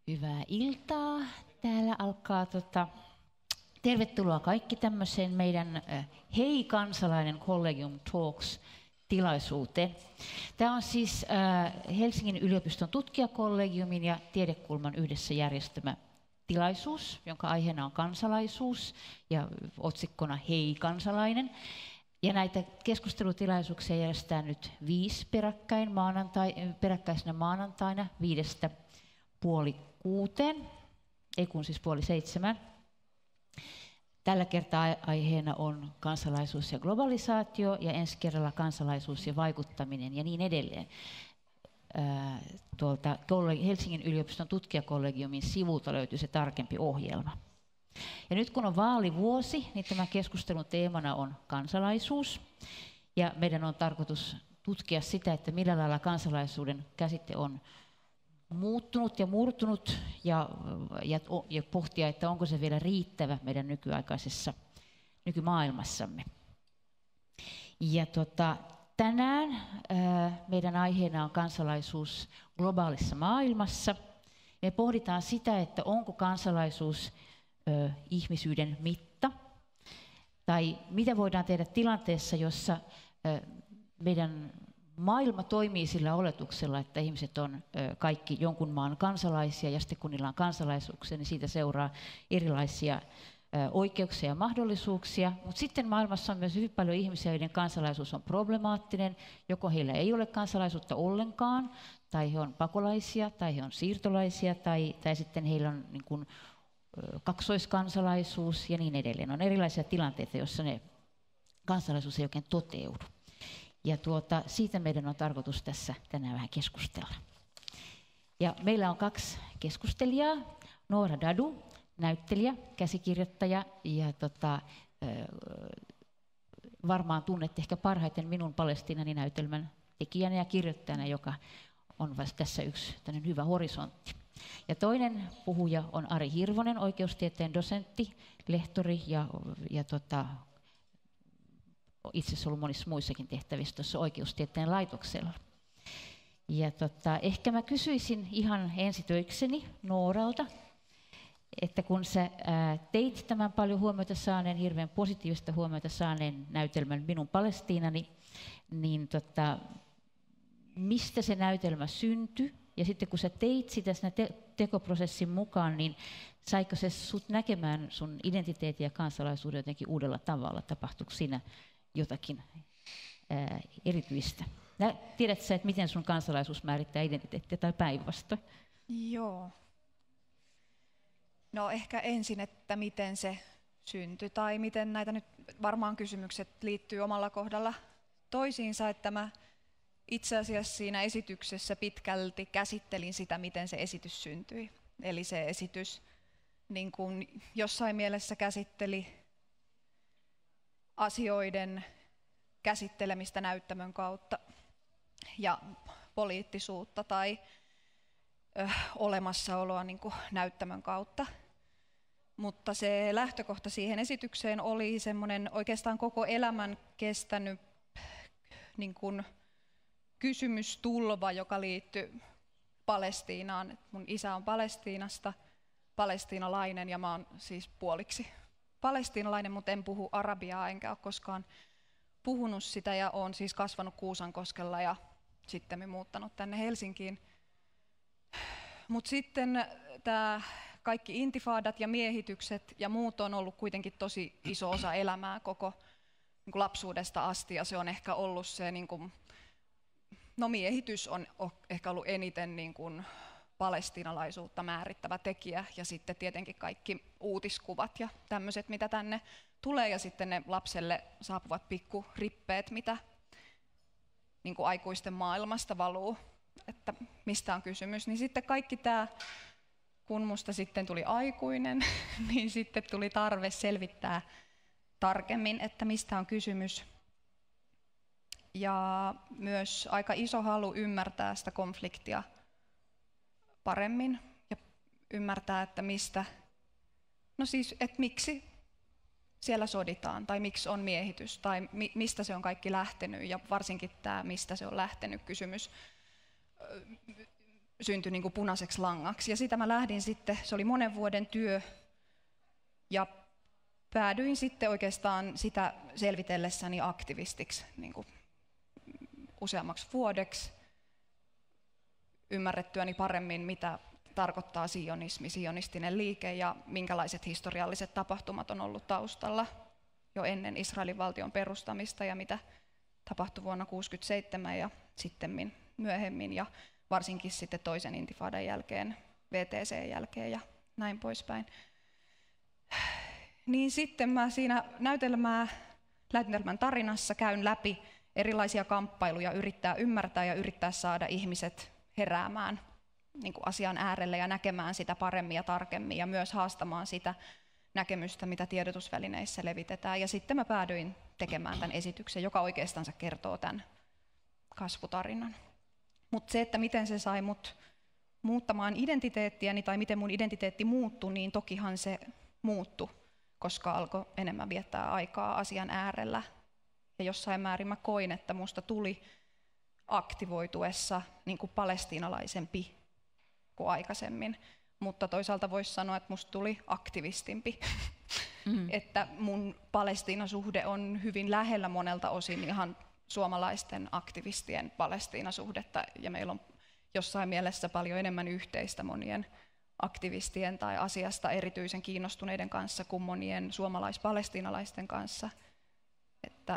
Hyvää iltaa. Täällä alkaa tervetuloa kaikki tämmöiseen meidän Hei kansalainen Collegium Talks -tilaisuuteen. Tämä on siis Helsingin yliopiston tutkijakollegiumin ja Tiedekulman yhdessä järjestämä tilaisuus, jonka aiheena on kansalaisuus ja otsikkona Hei kansalainen. Ja näitä keskustelutilaisuuksia järjestetään nyt 5 peräkkäisenä maanantaina 5:30, ei kun siis 6:30. Tällä kertaa aiheena on kansalaisuus ja globalisaatio ja ensi kerralla kansalaisuus ja vaikuttaminen ja niin edelleen. Tuolta Helsingin yliopiston tutkijakollegiumin sivulta löytyy se tarkempi ohjelma. Ja nyt kun on vaalivuosi, niin tämän keskustelun teemana on kansalaisuus. Ja meidän on tarkoitus tutkia sitä, että millä lailla kansalaisuuden käsite on muuttunut ja murtunut ja pohtia, että onko se vielä riittävä meidän nykymaailmassamme. Ja tänään meidän aiheena on kansalaisuus globaalissa maailmassa. Me pohditaan sitä, että onko kansalaisuus ihmisyyden mitta, tai mitä voidaan tehdä tilanteessa, jossa meidän maailma toimii sillä oletuksella, että ihmiset on kaikki jonkun maan kansalaisia, ja sitten kun niillä on kansalaisuuksia, niin siitä seuraa erilaisia oikeuksia ja mahdollisuuksia. Mutta sitten maailmassa on myös hyvin paljon ihmisiä, joiden kansalaisuus on problemaattinen. Joko heillä ei ole kansalaisuutta ollenkaan, tai he on pakolaisia, tai he on siirtolaisia, tai sitten heillä on niin kuin kaksoiskansalaisuus ja niin edelleen. On erilaisia tilanteita, joissa ne kansalaisuus ei oikein toteudu. Ja siitä meidän on tarkoitus tässä tänään vähän keskustella. Ja meillä on 2 keskustelijaa. Noora Dadu, näyttelijä, käsikirjoittaja ja varmaan tunnette ehkä parhaiten Minun Palestiinani -näytelmän tekijänä ja kirjoittajana, joka on vasta tässä yksi hyvä horisontti. Ja toinen puhuja on Ari Hirvonen, oikeustieteen dosentti, lehtori ja itse asiassa ollut monissa muissakin tehtävissä tuossa oikeustieteen laitoksella. Ja ehkä mä kysyisin ihan ensitöikseni Nooralta, että kun sä teit tämän paljon huomiota saaneen, hirveän positiivista huomiota saaneen näytelmän Minun Palestiinani, niin mistä se näytelmä syntyi? Ja sitten kun sä teit sitä siinä tekoprosessin mukaan, niin saiko se sut näkemään sun identiteetin ja kansalaisuuden jotenkin uudella tavalla? Tapahtuiko siinä jotakin erityistä? Tiedätkö sä, että miten sun kansalaisuus määrittää identiteettiä tai päinvastoin? Joo. No ehkä ensin, että miten se syntyi tai miten näitä nyt varmaan kysymykset liittyy omalla kohdalla toisiinsa, että mä itse asiassa siinä esityksessä pitkälti käsittelin sitä, miten se esitys syntyi. Eli se esitys niin kuin jossain mielessä käsitteli asioiden käsittelemistä näyttämön kautta ja poliittisuutta tai olemassaoloa niin kuin näyttämön kautta. Mutta se lähtökohta siihen esitykseen oli semmoinen oikeastaan koko elämän kestänyt niin kuin kysymystulva, joka liittyy Palestiinaan. Mun isä on Palestiinasta, palestiinalainen, ja mä oon siis puoliksi palestiinalainen, mutta en puhu arabiaa enkä ole koskaan puhunut sitä, ja oon siis kasvanut Kuusankoskella ja sitten muuttanut tänne Helsinkiin. Mutta sitten tämä kaikki intifadat ja miehitykset ja muut on ollut kuitenkin tosi iso osa elämää koko niin kuin lapsuudesta asti, ja se on ehkä ollut se, niin kuin, no miehitys on ehkä ollut eniten niin kuin palestiinalaisuutta määrittävä tekijä, ja sitten tietenkin kaikki uutiskuvat ja tämmöiset, mitä tänne tulee, ja sitten ne lapselle saapuvat pikkurippeet, mitä niin kuin aikuisten maailmasta valuu, että mistä on kysymys. Niin sitten kaikki tämä, kun musta sitten tuli aikuinen, niin sitten tuli tarve selvittää tarkemmin, että mistä on kysymys. Ja myös aika iso halu ymmärtää sitä konfliktia paremmin ja ymmärtää, että mistä, no siis, että miksi siellä soditaan tai miksi on miehitys tai mistä se on kaikki lähtenyt, ja varsinkin tämä, mistä se on lähtenyt kysymys syntyi niin kuin punaiseksi langaksi. Ja sitä mä lähdin sitten, se oli monen vuoden työ, ja päädyin sitten oikeastaan sitä selvitellessäni aktivistiksi niin kuin useammaksi vuodeksi, ymmärrettyäni paremmin, mitä tarkoittaa sionismi, sionistinen liike ja minkälaiset historialliset tapahtumat on ollut taustalla jo ennen Israelin valtion perustamista ja mitä tapahtui vuonna 1967 ja sitten myöhemmin ja varsinkin sitten toisen intifadan jälkeen, VTC:n jälkeen ja näin poispäin. Niin sitten mä siinä näytelmän tarinassa käyn läpi erilaisia kamppailuja, yrittää ymmärtää ja yrittää saada ihmiset heräämään niin kuin asian äärelle ja näkemään sitä paremmin ja tarkemmin ja myös haastamaan sitä näkemystä, mitä tiedotusvälineissä levitetään. Ja sitten mä päädyin tekemään tämän esityksen, joka oikeastaan kertoo tämän kasvutarinan. Mutta se, että miten se sai mut muuttamaan identiteettiäni tai miten mun identiteetti muuttui, niin tokihan se muuttui, koska alkoi enemmän viettää aikaa asian äärellä. Ja jossain määrin mä koin, että musta tuli aktivoituessa niin kuin palestiinalaisempi kuin aikaisemmin. Mutta toisaalta voisi sanoa, että musta tuli aktivistimpi. Että mun Palestiinasuhde on hyvin lähellä monelta osin ihan suomalaisten aktivistien Palestiinasuhdetta. Ja meillä on jossain mielessä paljon enemmän yhteistä monien aktivistien tai asiasta erityisen kiinnostuneiden kanssa kuin monien suomalais-palestiinalaisten kanssa. Että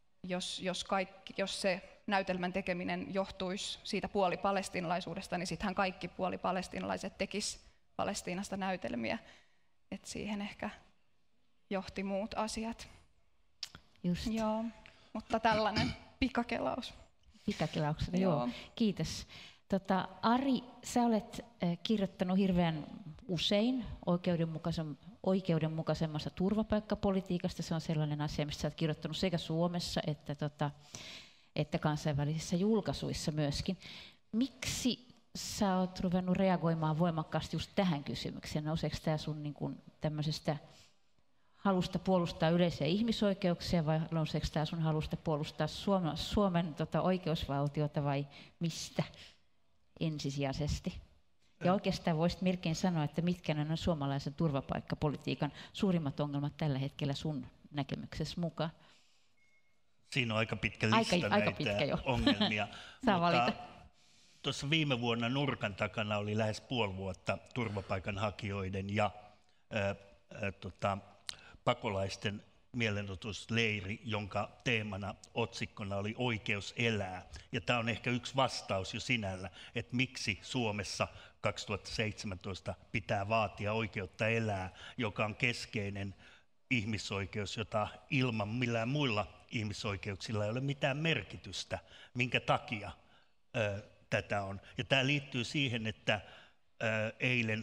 jos se näytelmän tekeminen johtuisi siitä puolipalestiinalaisuudesta, niin sittenhän kaikki puolipalestiinalaiset tekis Palestiinasta näytelmiä. Et siihen ehkä johti muut asiat. Just. Joo, mutta tällainen pikakelaus. Pikakelauksena, joo. Kiitos. Ari, sä olet kirjoittanut hirveän usein oikeudenmukaisemmasta turvapaikkapolitiikasta. Se on sellainen asia, mistä sä olet kirjoittanut sekä Suomessa että kansainvälisissä julkaisuissa myöskin. Miksi sä oot ruvennut reagoimaan voimakkaasti just tähän kysymykseen? Nouseeko tämä sun niin kuin tämmöisestä halusta puolustaa yleisiä ihmisoikeuksia vai nouseeko tämä sun halusta puolustaa Suomen oikeusvaltiota vai mistä ensisijaisesti? Ja oikeastaan voisit melkein sanoa, että mitkä on suomalaisen turvapaikkapolitiikan suurimmat ongelmat tällä hetkellä sun näkemyksessä mukaan? Siinä on aika pitkä lista näitä ongelmia. Saa valita. Tuossa viime vuonna nurkan takana oli lähes puoli vuotta turvapaikanhakijoiden ja pakolaisten mielenosoitusleiri, jonka teemana, otsikkona oli oikeus elää. Ja tämä on ehkä yksi vastaus jo sinällä, että miksi Suomessa 2017 pitää vaatia oikeutta elää, joka on keskeinen ihmisoikeus, jota ilman millään muilla ihmisoikeuksilla ei ole mitään merkitystä, minkä takia tätä on. Ja tämä liittyy siihen, että eilen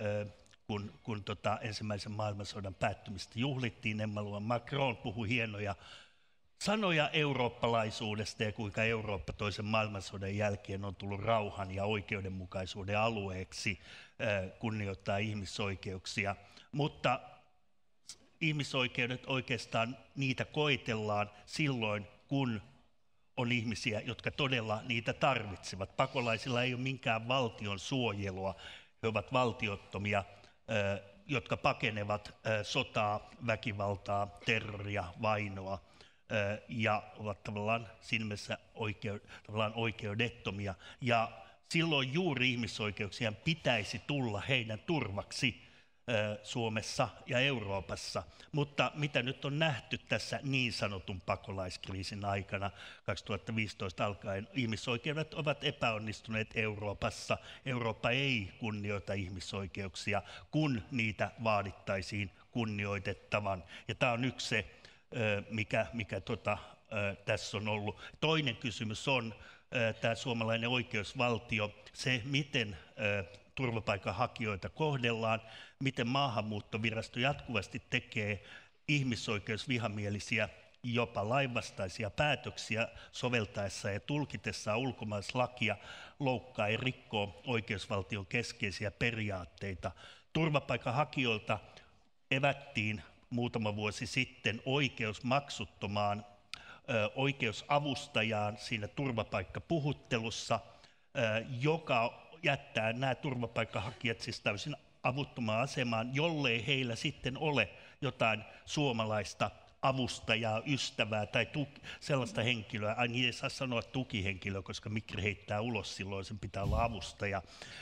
kun ensimmäisen maailmansodan päättymistä juhlittiin, Emmanuel Macron puhui hienoja sanoja eurooppalaisuudesta ja kuinka Eurooppa toisen maailmansodan jälkeen on tullut rauhan ja oikeudenmukaisuuden alueeksi, kunnioittaa ihmisoikeuksia. Mutta ihmisoikeudet oikeastaan niitä koetellaan silloin, kun on ihmisiä, jotka todella niitä tarvitsevat. Pakolaisilla ei ole minkään valtion suojelua. He ovat valtiottomia, jotka pakenevat sotaa, väkivaltaa, terroria, vainoa ja ovat tavallaan siinä mielessä oikeudettomia. Ja silloin juuri ihmisoikeuksia pitäisi tulla heidän turvaksi Suomessa ja Euroopassa. Mutta mitä nyt on nähty tässä niin sanotun pakolaiskriisin aikana 2015 alkaen, ihmisoikeudet ovat epäonnistuneet Euroopassa. Eurooppa ei kunnioita ihmisoikeuksia, kun niitä vaadittaisiin kunnioitettavan. Ja tämä on yksi se, mikä tässä on ollut. Toinen kysymys on tämä suomalainen oikeusvaltio, se miten turvapaikanhakijoita kohdellaan, miten maahanmuuttovirasto jatkuvasti tekee ihmisoikeusvihamielisiä, jopa lainvastaisia päätöksiä soveltaessa ja tulkitessaan ulkomaalaislakia, loukkaa ja rikkoo oikeusvaltion keskeisiä periaatteita. Turvapaikanhakijoilta evättiin muutama vuosi sitten oikeus maksuttomaan oikeusavustajaan siinä turvapaikkapuhuttelussa, jättää nämä turvapaikkahakijat siis täysin avuttomaan asemaan, jollei heillä sitten ole jotain suomalaista avustajaa, ystävää tai sellaista henkilöä, niin ei saa sanoa tukihenkilö, koska Migri heittää ulos silloin, sen pitää olla avustaja.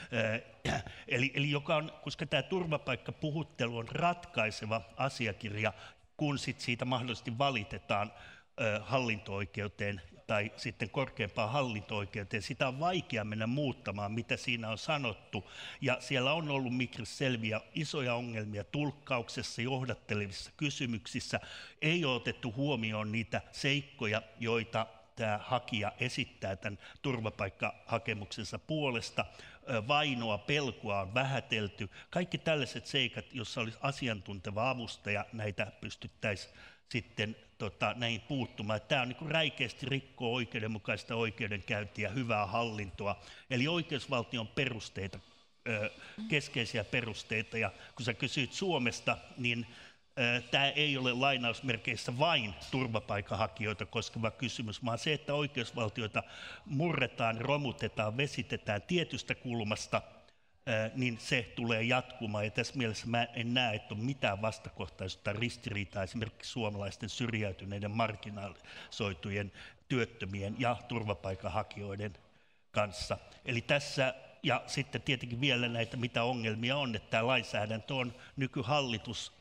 Eli joka on, koska tämä turvapaikkapuhuttelu on ratkaiseva asiakirja, kun siitä mahdollisesti valitetaan hallinto-oikeuteen tai sitten korkeampaan hallinto-oikeuteen. Sitä on vaikea mennä muuttamaan, mitä siinä on sanottu. Ja siellä on ollut Migrissä selviä isoja ongelmia tulkkauksessa, johdattelevissa kysymyksissä. Ei ole otettu huomioon niitä seikkoja, joita tämä hakija esittää tämän turvapaikkahakemuksensa puolesta. Vainoa, pelkoa on vähätelty. Kaikki tällaiset seikat, joissa olisi asiantunteva avustaja, näitä pystyttäisiin sitten näihin puuttumaan. Tämä on niin räikeästi rikkoo oikeudenmukaista oikeudenkäyntiä, hyvää hallintoa, eli oikeusvaltion perusteita, keskeisiä perusteita. Ja kun sä kysyit Suomesta, niin tämä ei ole lainausmerkeissä vain turvapaikanhakijoita koskeva kysymys, vaan se, että oikeusvaltioita murretaan, romutetaan, vesitetään tietystä kulmasta, niin se tulee jatkumaan. Ja tässä mielessä mä en näe, että on mitään vastakohtaisuutta tai ristiriitaa esimerkiksi suomalaisten syrjäytyneiden, marginalisoitujen, työttömien ja turvapaikanhakijoiden kanssa. Eli tässä, ja sitten tietenkin vielä näitä, mitä ongelmia on, että tämä lainsäädäntö on nykyhallitus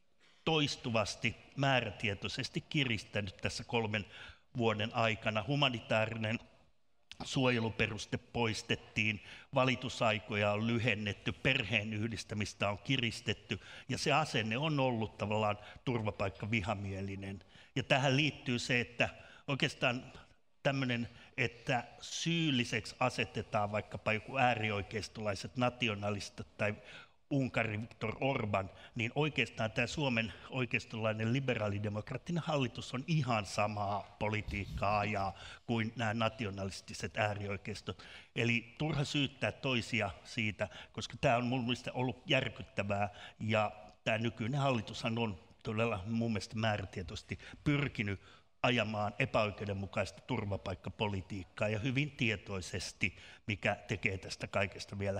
toistuvasti määrätietoisesti kiristänyt tässä 3 vuoden aikana. Humanitaarinen suojeluperuste poistettiin, valitusaikoja on lyhennetty, perheen yhdistämistä on kiristetty ja se asenne on ollut tavallaan turvapaikkavihamielinen. Ja tähän liittyy se, että oikeastaan tämmöinen, että syylliseksi asetetaan vaikkapa joku äärioikeistolaiset nationalistit tai Unkarin Viktor Orban, niin oikeastaan tämä Suomen oikeistolainen liberaalidemokraattinen hallitus on ihan samaa politiikkaa ajaa kuin nämä nationalistiset äärioikeistot. Eli turha syyttää toisia siitä, koska tämä on mun mielestä ollut järkyttävää ja tämä nykyinen hallitushan on todella mun mielestä määrätietoisesti pyrkinyt ajamaan epäoikeudenmukaista turvapaikkapolitiikkaa ja hyvin tietoisesti, mikä tekee tästä kaikesta vielä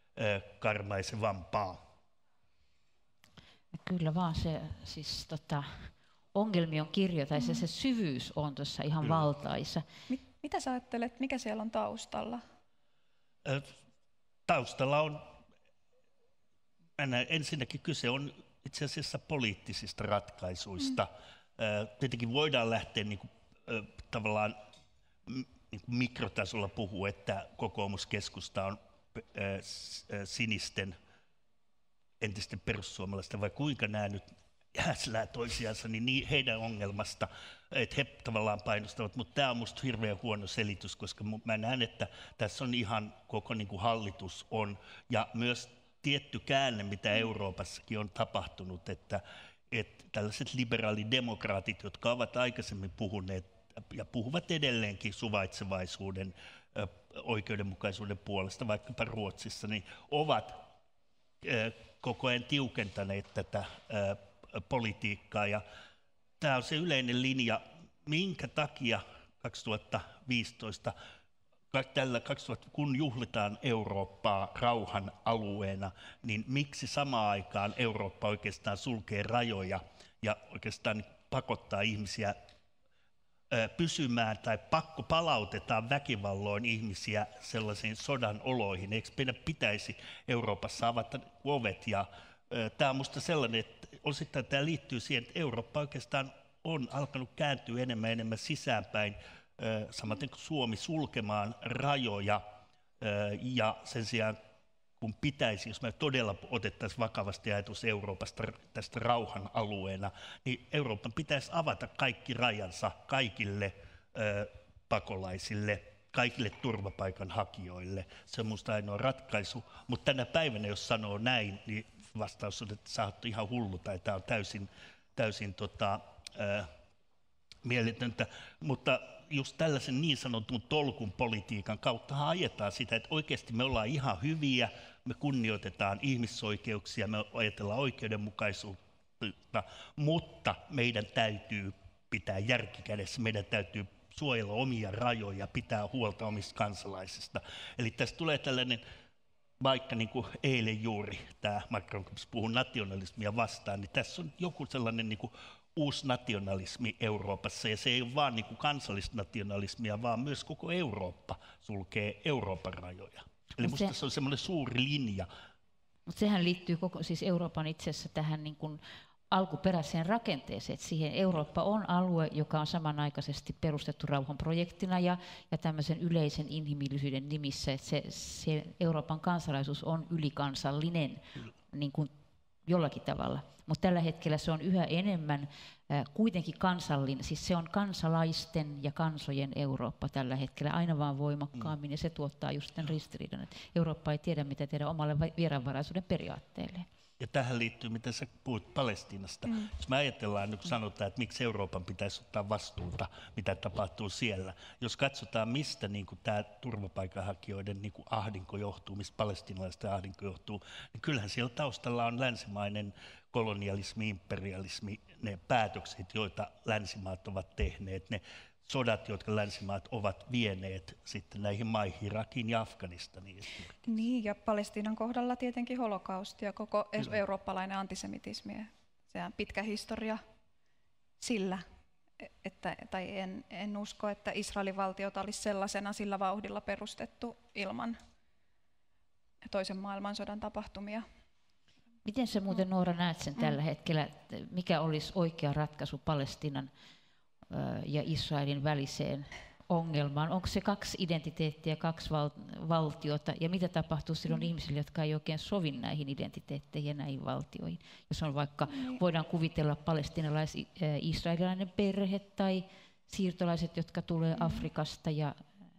karmaisevampaa. Kyllä vaan se siis ongelmien kirjo tai se syvyys on tuossa ihan valtaisa. Mitä sä ajattelet, mikä siellä on taustalla? Taustalla on, ensinnäkin kyse on itse asiassa poliittisista ratkaisuista. Tietenkin voidaan lähteä tavallaan mikrotasolla puhua, että kokoomuskeskusta on sinisten, entisten perussuomalaisten, vai kuinka nämä nyt häslää toisiansa, niin heidän ongelmasta, että he tavallaan painostavat, mutta tämä on minusta hirveän huono selitys, koska mä näen, että tässä on ihan koko hallitus on, ja myös tietty käänne, mitä Euroopassakin on tapahtunut, että tällaiset liberaalidemokraatit, jotka ovat aikaisemmin puhuneet ja puhuvat edelleenkin suvaitsevaisuuden, oikeudenmukaisuuden puolesta, vaikkapa Ruotsissa, niin ovat koko ajan tiukentaneet tätä politiikkaa. Ja tämä on se yleinen linja, minkä takia 2015, kun juhlitaan Eurooppaa rauhan alueena, niin miksi samaan aikaan Eurooppa oikeastaan sulkee rajoja ja oikeastaan pakottaa ihmisiä pysymään tai pakko palautetaan väkivalloin ihmisiä sellaisiin sodan oloihin. Eikö meidän pitäisi Euroopassa avata ovet? Ja tämä on minusta sellainen, että osittain tämä liittyy siihen, että Eurooppa oikeastaan on alkanut kääntyä enemmän sisäänpäin, samaten kuin Suomi, sulkemaan rajoja ja sen sijaan kun pitäisi, jos me todella otettaisiin vakavasti ajatus Euroopasta tästä rauhan alueena, niin Euroopan pitäisi avata kaikki rajansa kaikille pakolaisille, kaikille turvapaikanhakijoille. Se on minusta ainoa ratkaisu, mutta tänä päivänä, jos sanoo näin, niin vastaus on, että sä oot ihan hullu tai tämä on täysin mieletöntä, mutta just tällaisen niin sanotun tolkun politiikan kautta ajetaan sitä, että oikeasti me ollaan ihan hyviä, me kunnioitetaan ihmisoikeuksia, me ajatellaan oikeudenmukaisuutta, mutta meidän täytyy pitää järki kädessä, meidän täytyy suojella omia rajoja, pitää huolta omista kansalaisista. Eli tästä tulee tällainen vaikka niin kuin eilen juuri tämä Macron puhuu nationalismia vastaan, niin tässä on joku sellainen niin kuin uusi nationalismi Euroopassa, ja se ei ole vaan niin kuin kansallisnationalismia, vaan myös koko Eurooppa sulkee Euroopan rajoja. Eli minusta se on semmoinen suuri linja. Mutta sehän liittyy siis Euroopan itse asiassa tähän niin kuin alkuperäiseen rakenteeseen, että siihen Eurooppa on alue, joka on samanaikaisesti perustettu rauhanprojektina ja tämmöisen yleisen inhimillisyyden nimissä, että se Euroopan kansalaisuus on ylikansallinen niin kuin jollakin tavalla. Mutta tällä hetkellä se on yhä enemmän kuitenkin kansallinen, siis se on kansalaisten ja kansojen Eurooppa tällä hetkellä aina vaan voimakkaammin, ja se tuottaa just tämän ristiriidan, että Eurooppa ei tiedä, mitä tehdä omalle vieraanvaraisuuden periaatteelle. Ja tähän liittyy, mitä sä puhut Palestiinasta. Jos me ajatellaan, nyt sanotaan, että miksi Euroopan pitäisi ottaa vastuuta, mitä tapahtuu siellä. Jos katsotaan, mistä niin tämä turvapaikanhakijoiden niin ahdinko johtuu, mistä palestiinalaisten ahdinko johtuu, niin kyllähän siellä taustalla on länsimainen kolonialismi, imperialismi, ne päätökset, joita länsimaat ovat tehneet, ne sodat, jotka länsimaat ovat vieneet sitten näihin maihin, Irakiin ja Afganistaniin. Niin, ja Palestiinan kohdalla tietenkin holokausti ja koko eurooppalainen antisemitismi. Se on pitkä historia sillä, tai en usko, että Israelin valtiota olisi sellaisena sillä vauhdilla perustettu ilman toisen maailmansodan tapahtumia. Miten sä muuten, Noora, näet sen tällä hetkellä? Mikä olisi oikea ratkaisu Palestiinan ja Israelin väliseen ongelmaan? Onko se kaksi identiteettiä, kaksi valtiota, ja mitä tapahtuu silloin ihmisille, jotka ei oikein sovi näihin identiteetteihin ja näihin valtioihin? Jos on vaikka, voidaan kuvitella palestiinalais-israelilainen perhe tai siirtolaiset, jotka tulee Afrikasta. Ja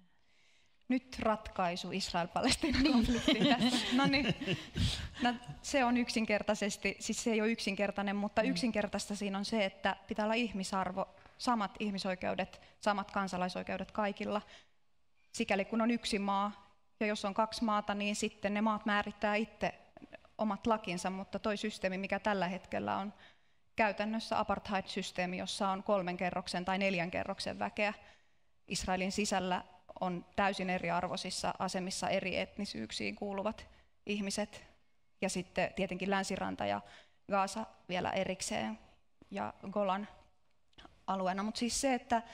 nyt ratkaisu Israel-Palestiina-konfliktiin tässä. No, se on yksinkertaisesti, siis se ei ole yksinkertainen, mutta yksinkertaista siinä on se, että pitää olla ihmisarvo, samat ihmisoikeudet, samat kansalaisoikeudet kaikilla, sikäli kun on yksi maa, ja jos on kaksi maata, niin sitten ne maat määrittää itse omat lakinsa, mutta toi systeemi, mikä tällä hetkellä on käytännössä apartheid-systeemi, jossa on 3 kerroksen tai 4 kerroksen väkeä Israelin sisällä, on täysin eriarvoisissa asemissa eri etnisyyksiin kuuluvat ihmiset, ja sitten tietenkin Länsiranta ja Gaza vielä erikseen, ja Golan alueena. Mutta siis se, että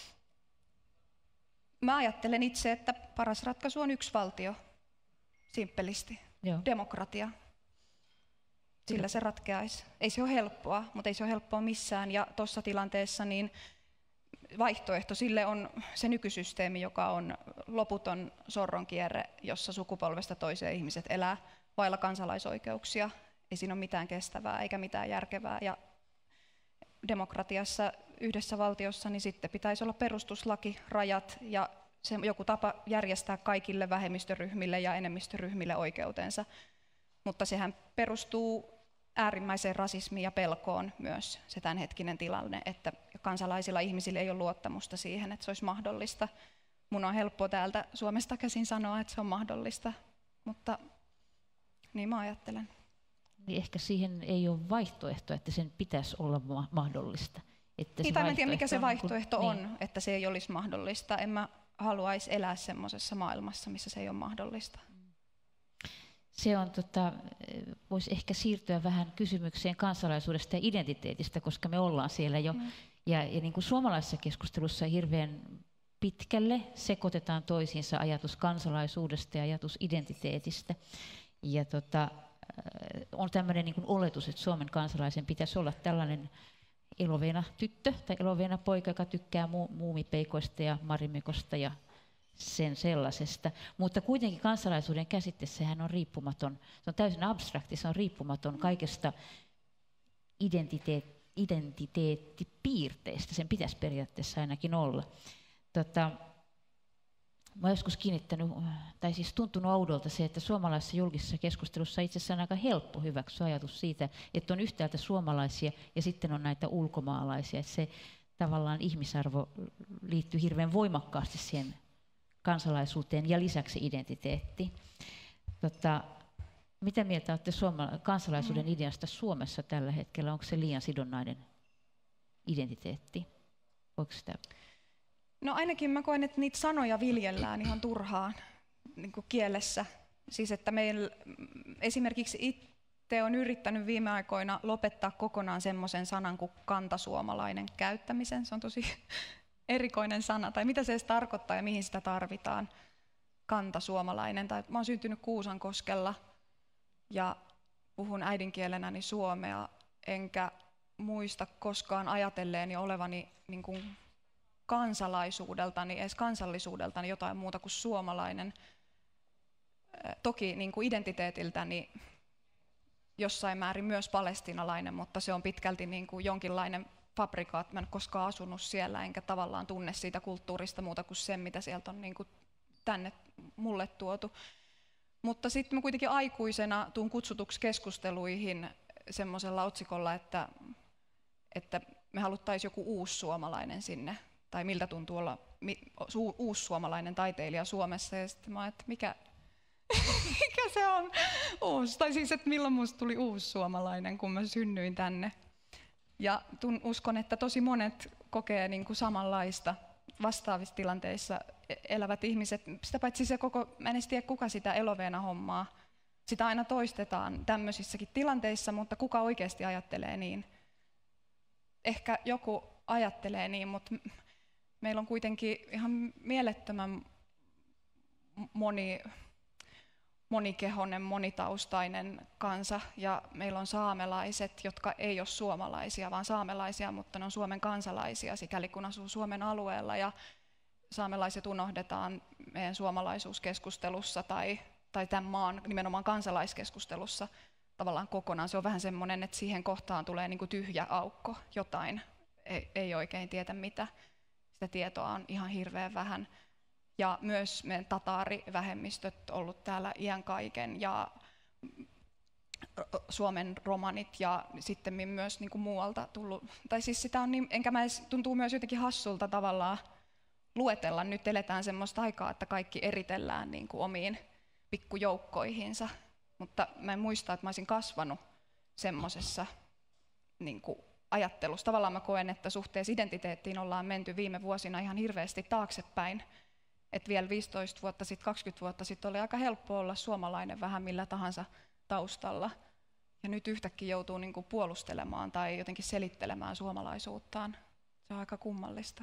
mä ajattelen itse, että paras ratkaisu on yksi valtio, simppelisti, demokratia. Sillä se ratkeaisi. Ei se ole helppoa, mutta ei se ole helppoa missään, ja tuossa tilanteessa niin vaihtoehto sille on se nykysysteemi, joka on loputon sorronkierre, jossa sukupolvesta toiseen ihmiset elää vailla kansalaisoikeuksia. Ei siinä ole mitään kestävää eikä mitään järkevää. Ja demokratiassa yhdessä valtiossa niin sitten pitäisi olla perustuslaki, rajat ja joku tapa järjestää kaikille vähemmistöryhmille ja enemmistöryhmille oikeutensa. Mutta sehän perustuu äärimmäiseen rasismiin ja pelkoon myös se tämänhetkinen tilanne, että kansalaisilla ihmisillä ei ole luottamusta siihen, että se olisi mahdollista. Mun on helppo täältä Suomesta käsin sanoa, että se on mahdollista, mutta niin mä ajattelen. Niin ehkä siihen ei ole vaihtoehto, että sen pitäisi olla mahdollista. Että niin, tai en tiedä, mikä se vaihtoehto on, että se ei olisi mahdollista. En mä haluaisi elää semmoisessa maailmassa, missä se ei ole mahdollista. Se on, voisi ehkä siirtyä vähän kysymykseen kansalaisuudesta ja identiteetistä, koska me ollaan siellä jo. Ja niin kuin suomalaisessa keskustelussa hirveän pitkälle sekoitetaan toisiinsa ajatus kansalaisuudesta ja ajatus identiteetistä. Ja on tämmöinen niin kuin oletus, että Suomen kansalaisen pitäisi olla tällainen eloveena tyttö tai eloveena poika, joka tykkää muumipeikoista ja marimikosta ja sen sellaisesta. Mutta kuitenkin kansalaisuuden käsitteessähän on riippumaton, se on täysin abstrakti, se on riippumaton kaikesta identiteettipiirteistä, sen pitäisi periaatteessa ainakin olla. Mä olen joskus kiinnittänyt, tai siis tuntunut oudolta se, että suomalaisessa julkisessa keskustelussa itse asiassa on aika helppo hyväksyä ajatus siitä, että on yhtäältä suomalaisia ja sitten on näitä ulkomaalaisia. Että se tavallaan ihmisarvo liittyy hirveän voimakkaasti siihen kansalaisuuteen ja lisäksi identiteettiin. Mitä mieltä olette kansalaisuuden ideasta Suomessa tällä hetkellä? Onko se liian sidonnainen identiteetti? Voiko sitä? No ainakin mä koen, että niitä sanoja viljellään ihan turhaan niin kuin kielessä. Siis että meillä esimerkiksi itse on yrittänyt viime aikoina lopettaa kokonaan semmoisen sanan kuin kantasuomalainen käyttämisen. Se on tosi erikoinen sana, tai mitä se edes tarkoittaa ja mihin sitä tarvitaan. Kantasuomalainen. Mä oon syntynyt Kuusankoskella ja puhun äidinkielenäni suomea, enkä muista koskaan ajatelleeni olevani niin kuin kansalaisuudeltani, edes kansallisuudeltani jotain muuta kuin suomalainen. Toki niin kuin identiteetiltäni jossain määrin myös palestiinalainen, mutta se on pitkälti niin kuin jonkinlainen fabrikaat. Mä en koskaan asunut siellä, enkä tavallaan tunne siitä kulttuurista muuta kuin sen, mitä sieltä on niin kuin tänne mulle tuotu. Mutta sitten mä kuitenkin aikuisena tuun kutsutuksi keskusteluihin semmoisella otsikolla, että me haluttaisiin joku uusi suomalainen sinne, tai miltä tuntuu olla uusi suomalainen taiteilija Suomessa, ja sitten mä että mikä se on uusi, tai siis että milloin musta tuli uusi suomalainen, kun mä synnyin tänne. Ja uskon, että tosi monet kokee niin kuin samanlaista vastaavissa tilanteissa elävät ihmiset. Sitä paitsi se mä en edes tiedä kuka sitä Eloveena-hommaa. Sitä aina toistetaan tämmöisissäkin tilanteissa, mutta kuka oikeasti ajattelee niin? Ehkä joku ajattelee niin, mutta meillä on kuitenkin ihan mielettömän monikehoinen, monitaustainen kansa, ja meillä on saamelaiset, jotka ei ole suomalaisia, vaan saamelaisia, mutta ne on Suomen kansalaisia, sikäli kun asuu Suomen alueella, ja saamelaiset unohdetaan meidän suomalaisuuskeskustelussa tai tämän maan nimenomaan kansalaiskeskustelussa tavallaan kokonaan. Se on vähän semmoinen, että siihen kohtaan tulee niin kuin tyhjä aukko, jotain, ei oikein tiedä mitä. Sitä tietoa on ihan hirveän vähän. Ja myös meidän tataarivähemmistöt on ollut täällä iän kaiken, ja Suomen romanit, ja sitten myös niin kuin muualta tullut. Tai siis sitä on niin, tuntuu myös jotenkin hassulta tavallaan luetella. Nyt eletään semmoista aikaa, että kaikki eritellään niin kuin omiin pikkujoukkoihinsa. Mutta mä en muista, että mä olisin kasvanut semmoisessa niin kuin ajattelussa. Tavallaan mä koen, että suhteessa identiteettiin ollaan menty viime vuosina ihan hirveästi taaksepäin. Että vielä 15 vuotta sitten, 20 vuotta sitten oli aika helppo olla suomalainen vähän millä tahansa taustalla. Ja nyt yhtäkkiä joutuu niin kuin puolustelemaan tai jotenkin selittelemään suomalaisuuttaan. Se on aika kummallista.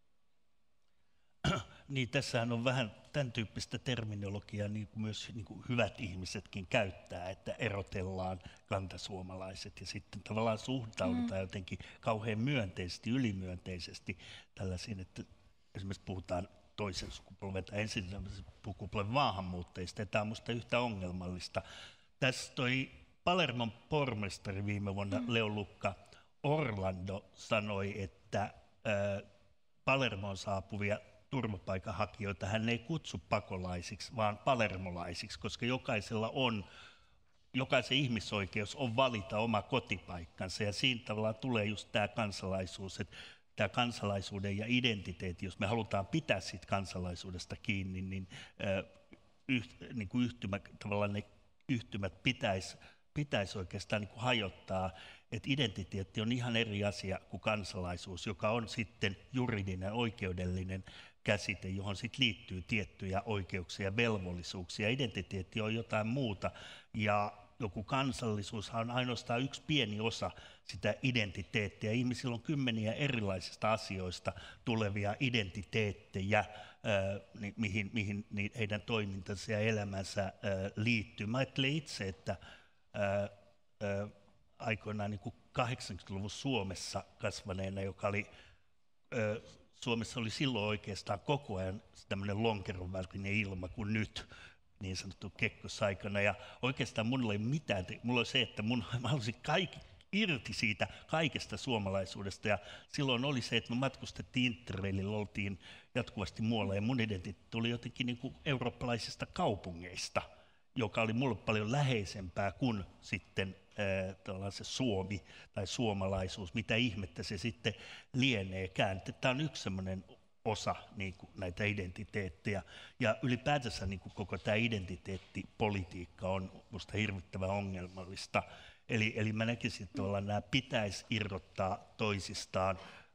Niin, tässähän on vähän tämän tyyppistä terminologiaa, niin kuin myös niin kuin hyvät ihmisetkin käyttää, että erotellaan kantasuomalaiset ja sitten tavallaan suhtaudutaan jotenkin kauhean myönteisesti, ylimyönteisesti tällaisiin, että esimerkiksi puhutaan toisen sukupolven tai ensimmäisen sukupolven maahanmuuttajista, ja tämä on minusta yhtä ongelmallista. Tässä toi Palermon pormestari viime vuonna, Leolukka Orlando, sanoi, että Palermoon saapuvia turvapaikanhakijoita hän ei kutsu pakolaisiksi, vaan palermolaisiksi, koska jokaisen ihmisoikeus on valita oma kotipaikkansa, ja siinä tavallaan tulee just tämä kansalaisuus, että tämä kansalaisuuden ja identiteetti, jos me halutaan pitää siitä kansalaisuudesta kiinni, niin, niin kuin tavallaan ne yhtymät pitäisi oikeastaan niin kuin hajottaa, että identiteetti on ihan eri asia kuin kansalaisuus, joka on sitten juridinen, oikeudellinen käsite, johon sitten liittyy tiettyjä oikeuksia ja velvollisuuksia. Identiteetti on jotain muuta, ja joku kansallisuus on ainoastaan yksi pieni osa sitä identiteettiä. Ihmisillä on kymmeniä erilaisista asioista tulevia identiteettejä, mihin heidän toimintansa ja elämänsä liittyy. Mä ajattelen itse, että aikoinaan niin kuin 80-luvun Suomessa kasvaneena, joka oli Suomessa oli silloin oikeastaan koko ajan tämmöinen lonkeronvältinen ilma kuin nyt, niin sanottu kekkosaikana. Ja oikeastaan minulla ei mitään, mulla oli se, että mä halusin irti siitä kaikesta suomalaisuudesta. Ja silloin oli se, että me matkustettiin Interraililla, oltiin jatkuvasti muualla, ja mun identiteetti tuli jotenkin niin kuin eurooppalaisista kaupungeista, joka oli mulle paljon läheisempää kuin sitten se Suomi tai suomalaisuus, mitä ihmettä se sitten lieneekään. Tämä on yksi sellainen osa niin kuin näitä identiteettejä, ja ylipäätänsä niin kuin koko tämä identiteettipolitiikka on minusta hirvittävän ongelmallista. Eli mä näkisin, että nämä pitäisi irrottaa toisistaan.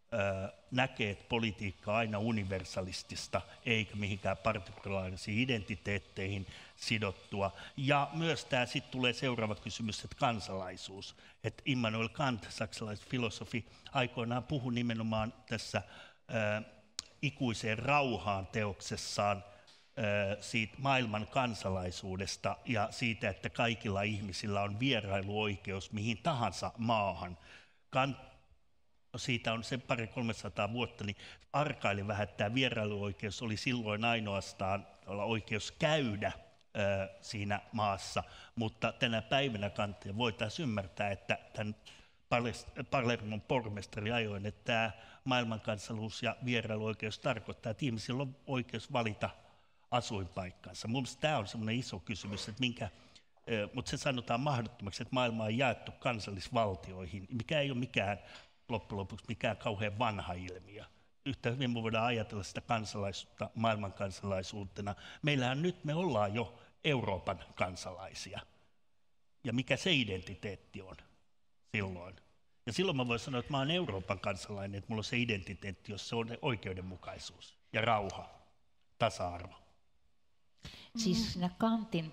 näkee, että politiikka on aina universalistista eikä mihinkään partikulaarisiin identiteetteihin sidottua. Ja myös tämä sitten tulee seuraava kysymys, että kansalaisuus. Että Immanuel Kant, saksalaisfilosofi, aikoinaan puhui nimenomaan tässä ikuiseen rauhaan teoksessaan siitä maailman kansalaisuudesta ja siitä, että kaikilla ihmisillä on vierailuoikeus mihin tahansa maahan. Kant, siitä on sen 200-300 vuotta, niin arkaili vähän, että tämä vierailuoikeus oli silloin ainoastaan oikeus käydä siinä maassa, mutta tänä päivänä Kantia voitaisiin ymmärtää, että tämän Palermon pormestari ajoin, että tämä maailmankansallisuus ja vierailuoikeus tarkoittaa, että ihmisillä on oikeus valita asuinpaikkansa. Mun mielestä tämä on semmoinen iso kysymys, että mutta se sanotaan mahdottomaksi, että maailma on jaettu kansallisvaltioihin, mikä ei ole mikään loppujen lopuksi mikään kauhean vanha ilmiö. Yhtä hyvin me voidaan ajatella sitä kansalaisuutta maailmankansalaisuutena. Meillähän nyt me ollaan jo Euroopan kansalaisia. Ja mikä se identiteetti on silloin? Ja silloin mä voin sanoa, että mä oon Euroopan kansalainen, että mulla on se identiteetti, jos se on oikeudenmukaisuus ja rauha, tasa-arvo. Siis siinä Kantin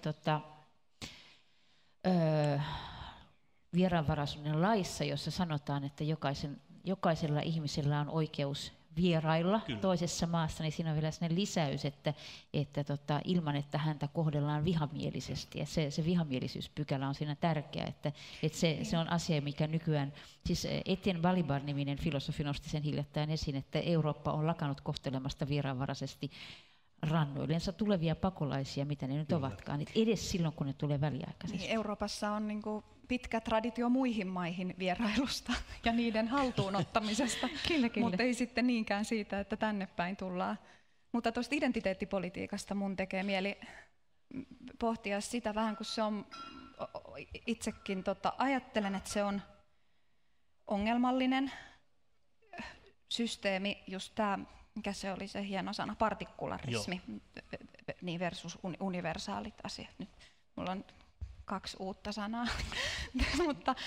vieraanvaraisuuden laissa, jossa sanotaan, että jokaisella ihmisellä on oikeus vierailla toisessa maassa, niin siinä on vielä sellainen lisäys, että ilman, että häntä kohdellaan vihamielisesti. Ja se vihamielisyyspykälä on siinä tärkeä, että se on asia, mikä nykyään, siis Etienne Balibar-niminen filosofi nosti sen hiljattain esiin, että Eurooppa on lakannut kohtelemasta vieraanvaraisesti rannoillensa tulevia pakolaisia, mitä ne nyt ovatkaan, edes silloin, kun ne tulee väliaikaisesti. Niin, Euroopassa on pitkä traditio muihin maihin vierailusta ja niiden haltuunottamisesta, Kyllä. mutta ei sitten niinkään siitä, että tänne päin tullaan. Mutta tuosta identiteettipolitiikasta mun tekee mieli pohtia sitä vähän, kun se on, itsekin ajattelen, että se on ongelmallinen systeemi, just tämä, mikä se oli se hieno sana, partikularismi niin versus universaalit asiat. Nyt mulla on 2 uutta sanaa, mutta